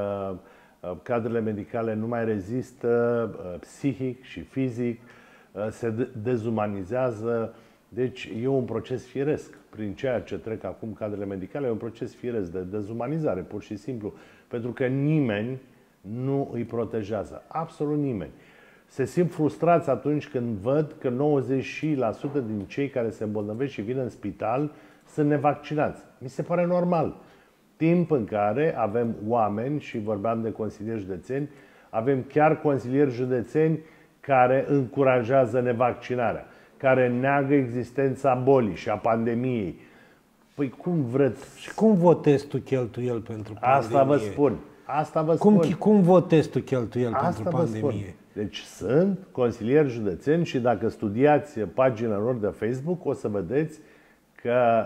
cadrele medicale nu mai rezistă psihic și fizic, se dezumanizează. Deci e un proces firesc. Prin ceea ce trec acum cadrele medicale, e un proces firesc de dezumanizare, pur și simplu. Pentru că nimeni nu îi protejează. Absolut nimeni. Se simt frustrați atunci când văd că 90% din cei care se îmbolnăvesc și vin în spital sunt nevaccinați. Mi se pare normal. Timp în care avem oameni, și vorbeam de consilieri județeni, avem chiar consilieri județeni care încurajează nevaccinarea, care neagă existența bolii și a pandemiei. Păi cum vreți? Și cum votezi tu cheltuieli pentru pandemie? Asta vă spun. Asta vă spun. Cum votezi tu cheltuieli Asta pentru pandemie? Deci sunt consilieri județeni și dacă studiați paginile lor de Facebook, o să vedeți că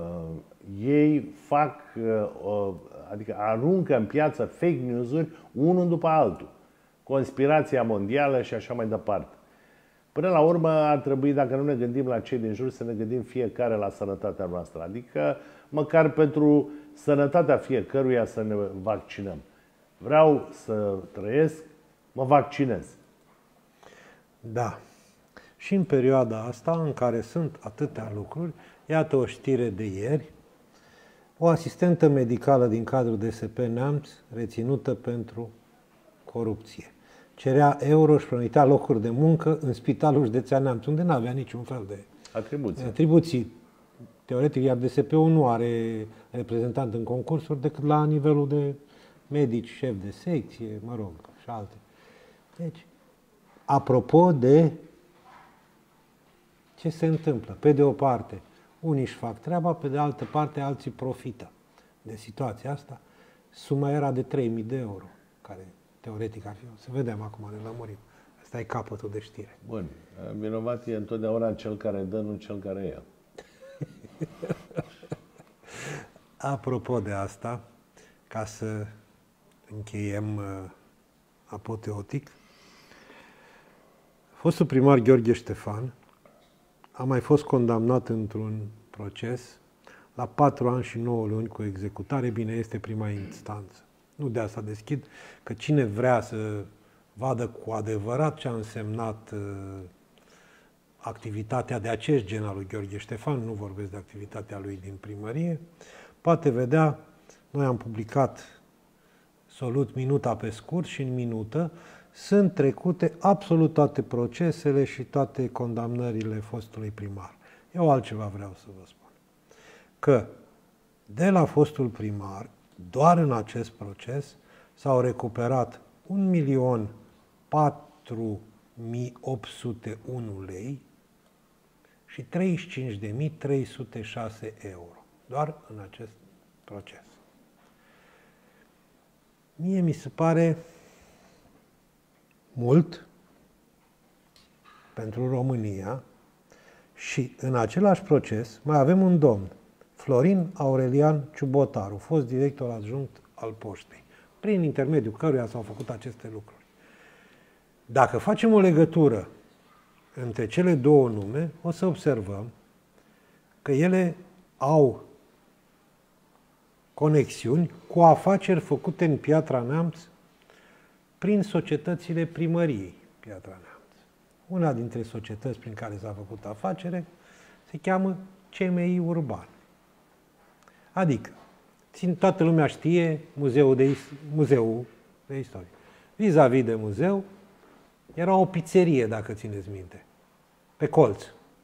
ei fac, adică aruncă în piață fake news-uri unul după altul. Conspirația mondială și așa mai departe. Până la urmă ar trebui, dacă nu ne gândim la cei din jur, să ne gândim fiecare la sănătatea noastră. Adică măcar pentru sănătatea fiecăruia să ne vaccinăm. vreau să trăiesc, mă vaccinez. Da. Și în perioada asta, în care sunt atâtea lucruri, iată o știre de ieri, o asistentă medicală din cadrul DSP Neamț, reținută pentru corupție. Cerea euro și promitea locuri de muncă în Spitalul Județean Neamț, unde nu avea niciun fel de atribuții. Teoretic, iar DSP-ul nu are reprezentant în concursuri decât la nivelul de medici, șef de secție, mă rog, și alte. Deci, apropo de ce se întâmplă, pe de o parte, unii își fac treaba, pe de altă parte, alții profită de situația asta. Suma era de 3.000 de euro, care teoretic ar fi. Să vedem acum, ne lămurim. Asta e capătul de știre. Bun. Vinovat e întotdeauna cel care dă, nu cel care ia. Apropo de asta, ca să încheiem apoteotic, fostul primar Gheorghe Ștefan a mai fost condamnat într-un proces la 4 ani și 9 luni cu executare. Bine, este prima instanță. Nu de asta deschid, că cine vrea să vadă cu adevărat ce a însemnat activitatea de acest gen al lui Gheorghe Ștefan, nu vorbesc de activitatea lui din primărie, poate vedea, noi am publicat Solut minuta pe scurt și în minută sunt trecute absolut toate procesele și toate condamnările fostului primar. Eu altceva vreau să vă spun. Că de la fostul primar, doar în acest proces, s-au recuperat 1.004.801 lei și 35.306 euro. Doar în acest proces. Mie mi se pare mult pentru România și în același proces mai avem un domn, Florin Aurelian Ciubotaru, fost director adjunct al Poștei, prin intermediul căruia s-au făcut aceste lucruri. Dacă facem o legătură între cele două nume, o să observăm că ele au conexiuni cu afaceri făcute în Piatra Neamț prin societățile primăriei Piatra Neamț. Una dintre societăți prin care s-a făcut afacere se cheamă CMI Urban. Adică, toată lumea știe Muzeul de Istorie. Vis-a-vis de muzeu, era o pizzerie, dacă țineți minte, pe colț.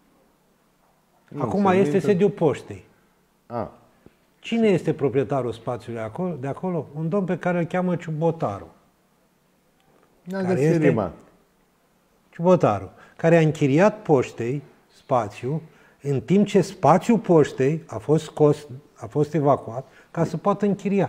Acum este sediul Poștei. Cine este proprietarul spațiului de acolo? Un domn pe care îl cheamă Ciubotaru. Ciubotaru, care a închiriat Poștei spațiu, în timp ce spațiul Poștei a fost evacuat ca să poată închiria.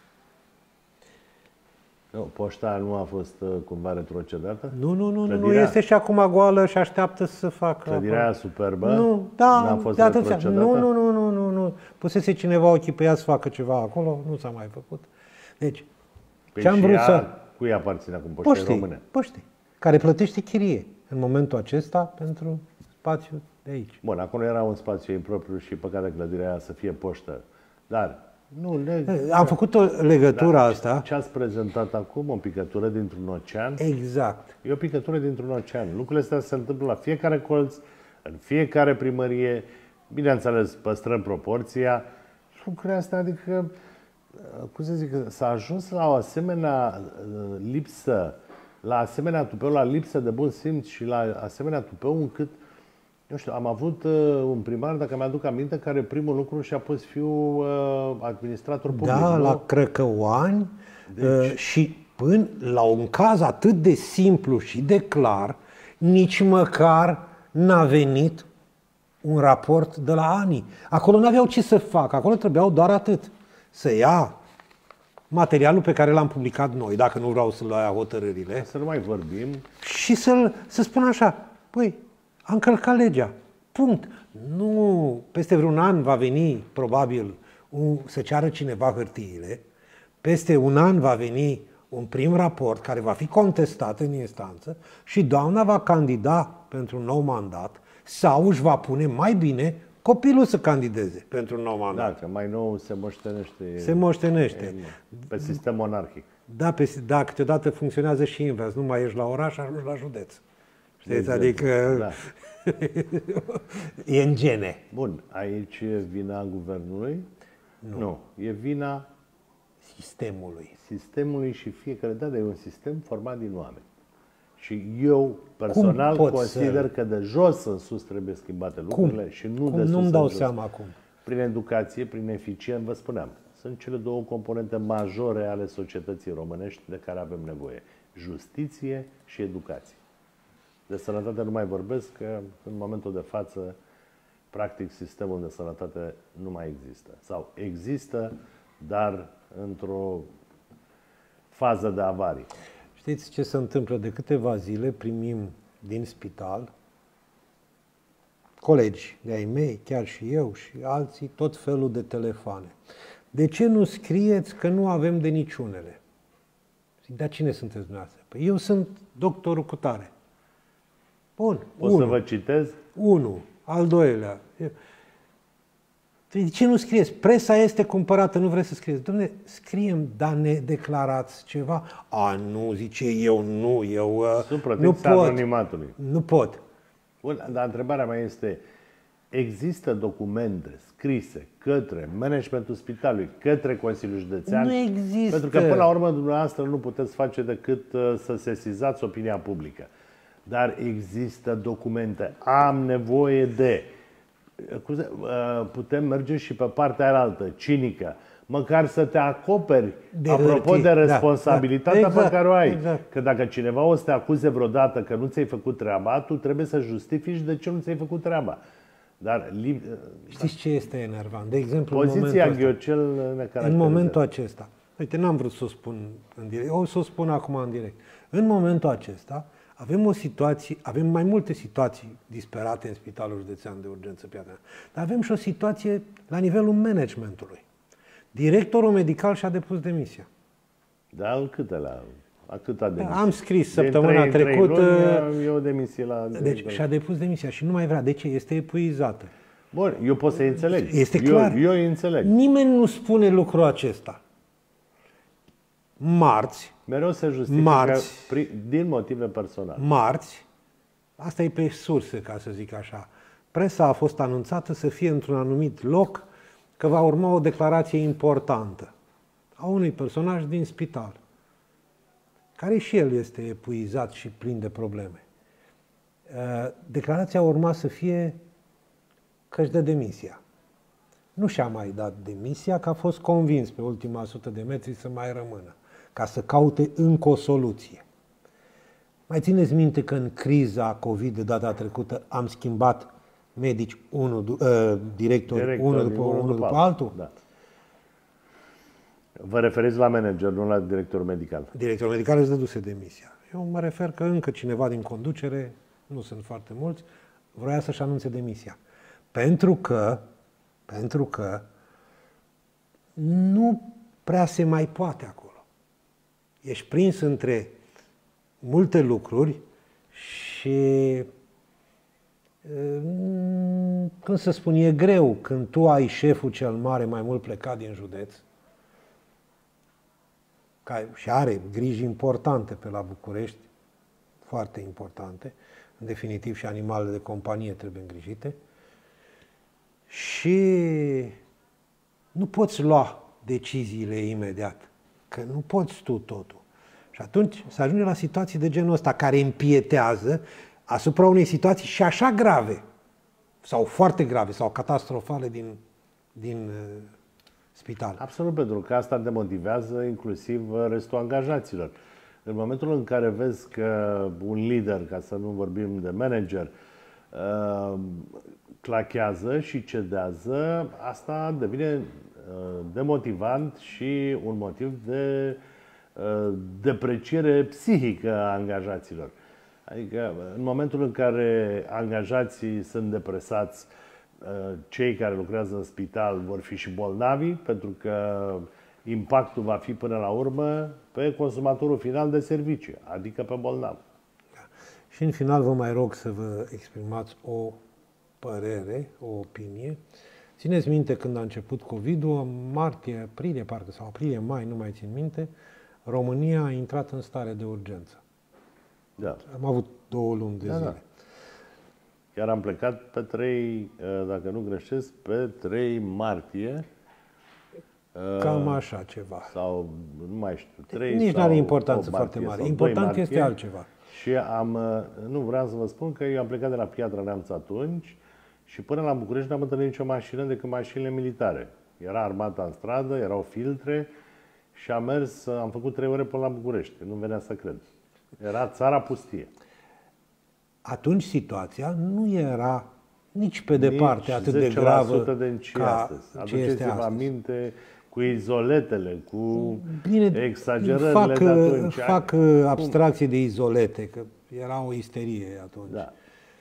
Poșta nu a fost cumva retrocedată? Nu, este și acum goală și așteaptă să facă. Clădirea aia superbă? Nu, n-a fost retrocedată? Nu. Pusese cineva ochii pe ea să facă ceva acolo, nu s-a mai făcut. Deci, ce-am vrut să... Cui aparține acum Poștei Române? Poștei, care plătește chirie în momentul acesta pentru spațiul de aici. Bun, acolo era un spațiu impropriu și păcat de clădirea aia să fie poștă. Dar am făcut o legătură asta. Ce ați prezentat acum, o picătură dintr-un ocean? Exact. E o picătură dintr-un ocean. Lucrurile astea se întâmplă la fiecare colț, în fiecare primărie. Bineînțeles, păstrăm proporția. Lucrurile astea, adică, cum să zic, s-a ajuns la o asemenea lipsă, la asemenea tupeu, la lipsă de bun simț și la asemenea tupeu încât, nu știu, am avut un primar, dacă mi-aduc aminte, care primul lucru și-a pus fiul administrator public. Da, la Crăcăoani. Deci... și până la un caz atât de simplu și de clar, nici măcar n-a venit un raport de la ANI. Acolo n-aveau ce să facă, acolo trebuiau doar atât. Să ia materialul pe care l-am publicat noi, dacă nu vreau să-l ia hotărârile. Să nu mai vorbim. Și să spun așa, păi, a încălcat legea. Punct. Nu, peste vreun an va veni, probabil, să ceară cineva hârtiile. Peste un an va veni un prim raport care va fi contestat în instanță și doamna va candida pentru un nou mandat sau își va pune mai bine copilul să candideze pentru un nou mandat. Da, că mai nou se moștenește. Se moștenește. Pe sistem monarhic. Da, câteodată funcționează și invers. Nu mai ești la oraș, ajungi la județ. Știți? Exact. Adică Da. e în gene. Bun, aici e vina guvernului? Nu. E vina sistemului și fiecare dată e un sistem format din oameni. Și eu personal consider că de jos în sus trebuie schimbate lucrurile și nu de sus Nu-mi în dau jos. seama acum. Prin educație, prin eficient, vă spuneam, sunt cele două componente majore ale societății românești de care avem nevoie. Justiție și educație. De sănătate nu mai vorbesc, că în momentul de față, practic, sistemul de sănătate nu mai există. Sau există, dar într-o fază de avarie. Știți ce se întâmplă? De câteva zile primim din spital colegi de-ai mei, chiar și eu și alții, tot felul de telefoane. De ce nu scrieți că nu avem de niciunele? Zic, dar cine sunteți dumneavoastră? Păi eu sunt doctorul cutare. Bun, O să vă citez? Unu, al doilea. De ce nu scrieți? Presa este cumpărată, nu vreți să scrieți. Dom'le, scriem, dar ne declarați ceva. Nu, zice eu, Sub protecția anonimatului. Nu pot. Bun, dar întrebarea mea este, există documente scrise către managementul spitalului, către Consiliul Județean? Nu există. Pentru că până la urmă dumneavoastră nu puteți face decât să sesizați opinia publică. Dar există documente. Am nevoie de... Putem merge și pe partea aia cinică. Măcar să te acoperi apropo de responsabilitatea pe care o ai. Exact. Că dacă cineva o să te acuze vreodată că nu ți-ai făcut treaba, tu trebuie să justifici de ce nu ți-ai făcut treaba. Dar știți ce este enervant? De exemplu, poziția Ghiocel ne caracterizează. În momentul acesta, uite, n-am vrut să o spun în direct, o să o spun acum în direct. În momentul acesta avem o situație, avem mai multe situații disperate în Spitalul Județean de Urgență Piatra Neamț, dar avem și o situație la nivelul managementului. Directorul medical și-a depus demisia. Da, al câtelea? A câta demisie? Am scris săptămâna trecută. E o demisie la... Deci și-a depus demisia și nu mai vrea. De ce? Este epuizată. Bun, eu pot să-i înțeleg. Este clar. Eu îi înțeleg. Nimeni nu spune lucrul acesta. Marți. Mereu se justifică din motive personale. Marți, asta e pe surse, ca să zic așa, presa a fost anunțată să fie într-un anumit loc că va urma o declarație importantă a unui personaj din spital, care și el este epuizat și plin de probleme. Declarația urma să fie că își dă demisia. Nu și-a mai dat demisia, că a fost convins pe ultima 100 de metri să mai rămână, ca să caute încă o soluție. Mai țineți minte că în criza COVID de data trecută am schimbat medici, directori unul după altul? Da. Vă referiți la manager, nu la directorul medical? Directorul medical își dăduse demisia. Eu mă refer că încă cineva din conducere, nu sunt foarte mulți, vroia să-și anunțe demisia. Pentru că nu prea se mai poate acolo. Ești prins între multe lucruri și, cum să spun, e greu când tu ai șeful cel mare mai mult plecat din județ și are griji importante pe la București, foarte importante, în definitiv și animalele de companie trebuie îngrijite, și nu poți lua deciziile imediat, că nu poți tu totul. Și atunci se ajunge la situații de genul ăsta, care împietează asupra unei situații și așa grave, sau foarte grave, sau catastrofale din spital. Absolut, pentru că asta demotivează inclusiv restul angajaților. În momentul în care vezi că un lider, ca să nu vorbim de manager, clachează și cedează, asta devine demotivant și un motiv de depreciere psihică a angajaților. Adică în momentul în care angajații sunt depresați, cei care lucrează în spital vor fi și bolnavi, pentru că impactul va fi până la urmă pe consumatorul final de serviciu, adică pe bolnav. Și în final vă mai rog să vă exprimați o părere, o opinie. Țineți minte când a început COVID-ul, în martie, aprilie, parcă, sau aprilie-mai, nu mai țin minte, România a intrat în stare de urgență. Da. Am avut 2 luni de zile. Da. Chiar am plecat pe 3, dacă nu greșesc, pe 3 martie. Cam așa ceva. Sau, nu mai știu, 3 Nici sau nu are importanță 8 foarte martie, mare. sau 2 Important martie. este altceva. Și nu vreau să vă spun că eu am plecat de la Piatra Neamț atunci și până la București n-am întâlnit nicio mașină decât mașinile militare. Era armata în stradă, erau filtre și am făcut 3 ore până la București. Nu venea să cred. Era țara pustie. Atunci situația nu era nici pe departe atât de 10% gravă din ce ca astăzi. ce este Aduceți-vă astăzi. aminte cu izoletele, cu Bine, exagerările de atunci. fac abstracție de izolete, că era o isterie atunci. Da.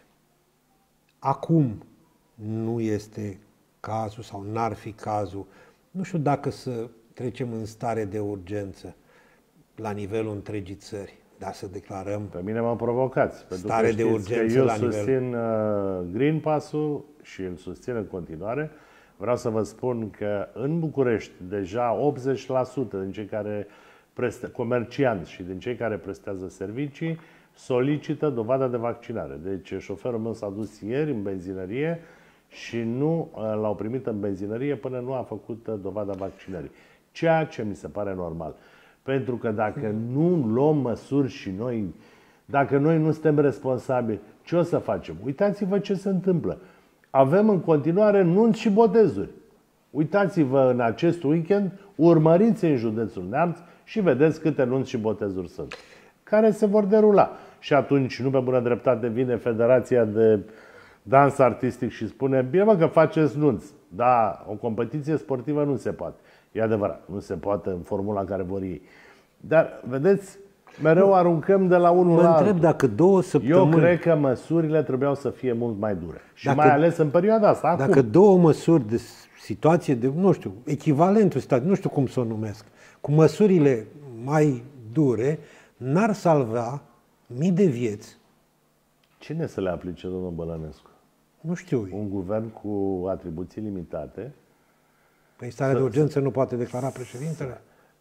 Acum nu este cazul sau n-ar fi cazul. Nu știu dacă să trecem în stare de urgență la nivelul întregii țări, dar să declarăm Pe mine mă provocați. Pentru stare că de știți urgență că eu la nivel. susțin Green Pass-ul și îl susțin în continuare. Vreau să vă spun că în București deja 80% din cei care comercianți și din cei care prestează servicii solicită dovada de vaccinare. Deci șoferul meu s-a dus ieri în benzinărie și nu l-au primit în benzinărie până nu a făcut dovada vaccinării. Ceea ce mi se pare normal. Pentru că dacă nu luăm măsuri și noi, dacă noi nu suntem responsabili, ce o să facem? Uitați-vă ce se întâmplă. Avem în continuare nunți și botezuri. Uitați-vă în acest weekend, urmăriți în județul Neamț și vedeți câte nunți și botezuri sunt, care se vor derula. Și atunci, nu pe bună dreptate, vine Federația de Dans Artistic și spune: bine mă că faceți nunți, dar o competiție sportivă nu se poate. E adevărat, nu se poate în formula în care vor ei. Dar, vedeți, mereu aruncăm de la unul la altul. Mă întreb dacă 2 săptămâni... Eu cred că măsurile trebuiau să fie mult mai dure. Și mai ales în perioada asta, acum. Dacă 2 măsuri de situație de, nu știu, echivalentul situației, nu știu cum să o numesc, cu măsurile mai dure, n-ar salva mii de vieți. Cine să le aplice, domnul Bălănescu? Nu știu. Un guvern cu atribuții limitate? Păi starea de urgență nu poate declara președintele?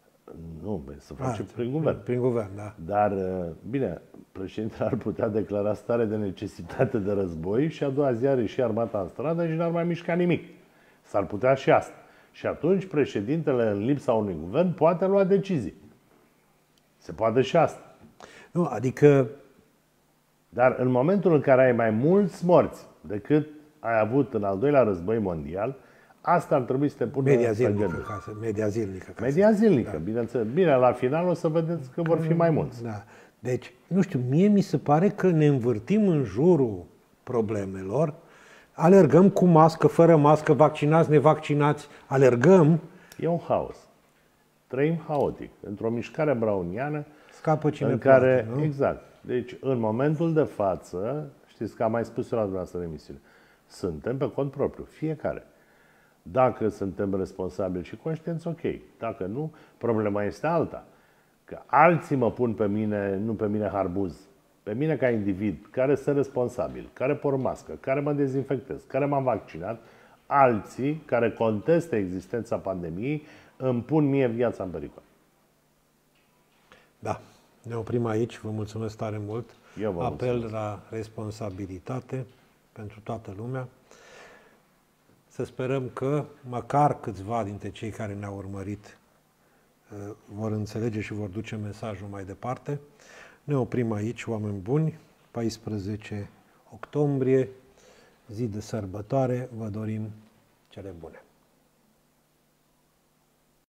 Nu, să face prin guvern. Prin guvern, da. Dar, bine, președintele ar putea declara stare de necesitate de război și a doua zi are și armata în stradă și n-ar mai mișca nimic. S-ar putea și asta. Și atunci președintele, în lipsa unui guvern, poate lua decizii. Se poate și asta. Nu, adică... Dar în momentul în care ai mai mulți morți decât ai avut în al doilea război mondial, asta ar trebui să te pună Media pe gânduri. zilnică. Media zilnică. Media zilnică, bineînțeles. Bine, la final o să vedeți că vor fi mai mulți. Da. Deci, nu știu, mie mi se pare că ne învârtim în jurul problemelor, alergăm cu mască, fără mască, vaccinați, nevaccinați, alergăm. E un haos. Trăim haotic, într-o mișcare browniană Scapă cine în care, poate, nu? exact. Deci, în momentul de față, știți că am mai spus eu la dumneavoastră în emisiune, suntem pe cont propriu, fiecare. Dacă suntem responsabili și conștienți, ok. Dacă nu, problema este alta. Că alții mă pun pe mine, nu pe mine harbuz, pe mine ca individ, care sunt responsabil, care port mască, care mă dezinfectez, care m-am vaccinat, alții care contestă existența pandemiei îmi pun mie viața în pericol. Da. Ne oprim aici. Vă mulțumesc tare mult. Eu vă Apel mulțumesc. la responsabilitate pentru toată lumea. Să sperăm că măcar câțiva dintre cei care ne-au urmărit vor înțelege și vor duce mesajul mai departe. Ne oprim aici, oameni buni. 14 octombrie, zi de sărbătoare. Vă dorim cele bune.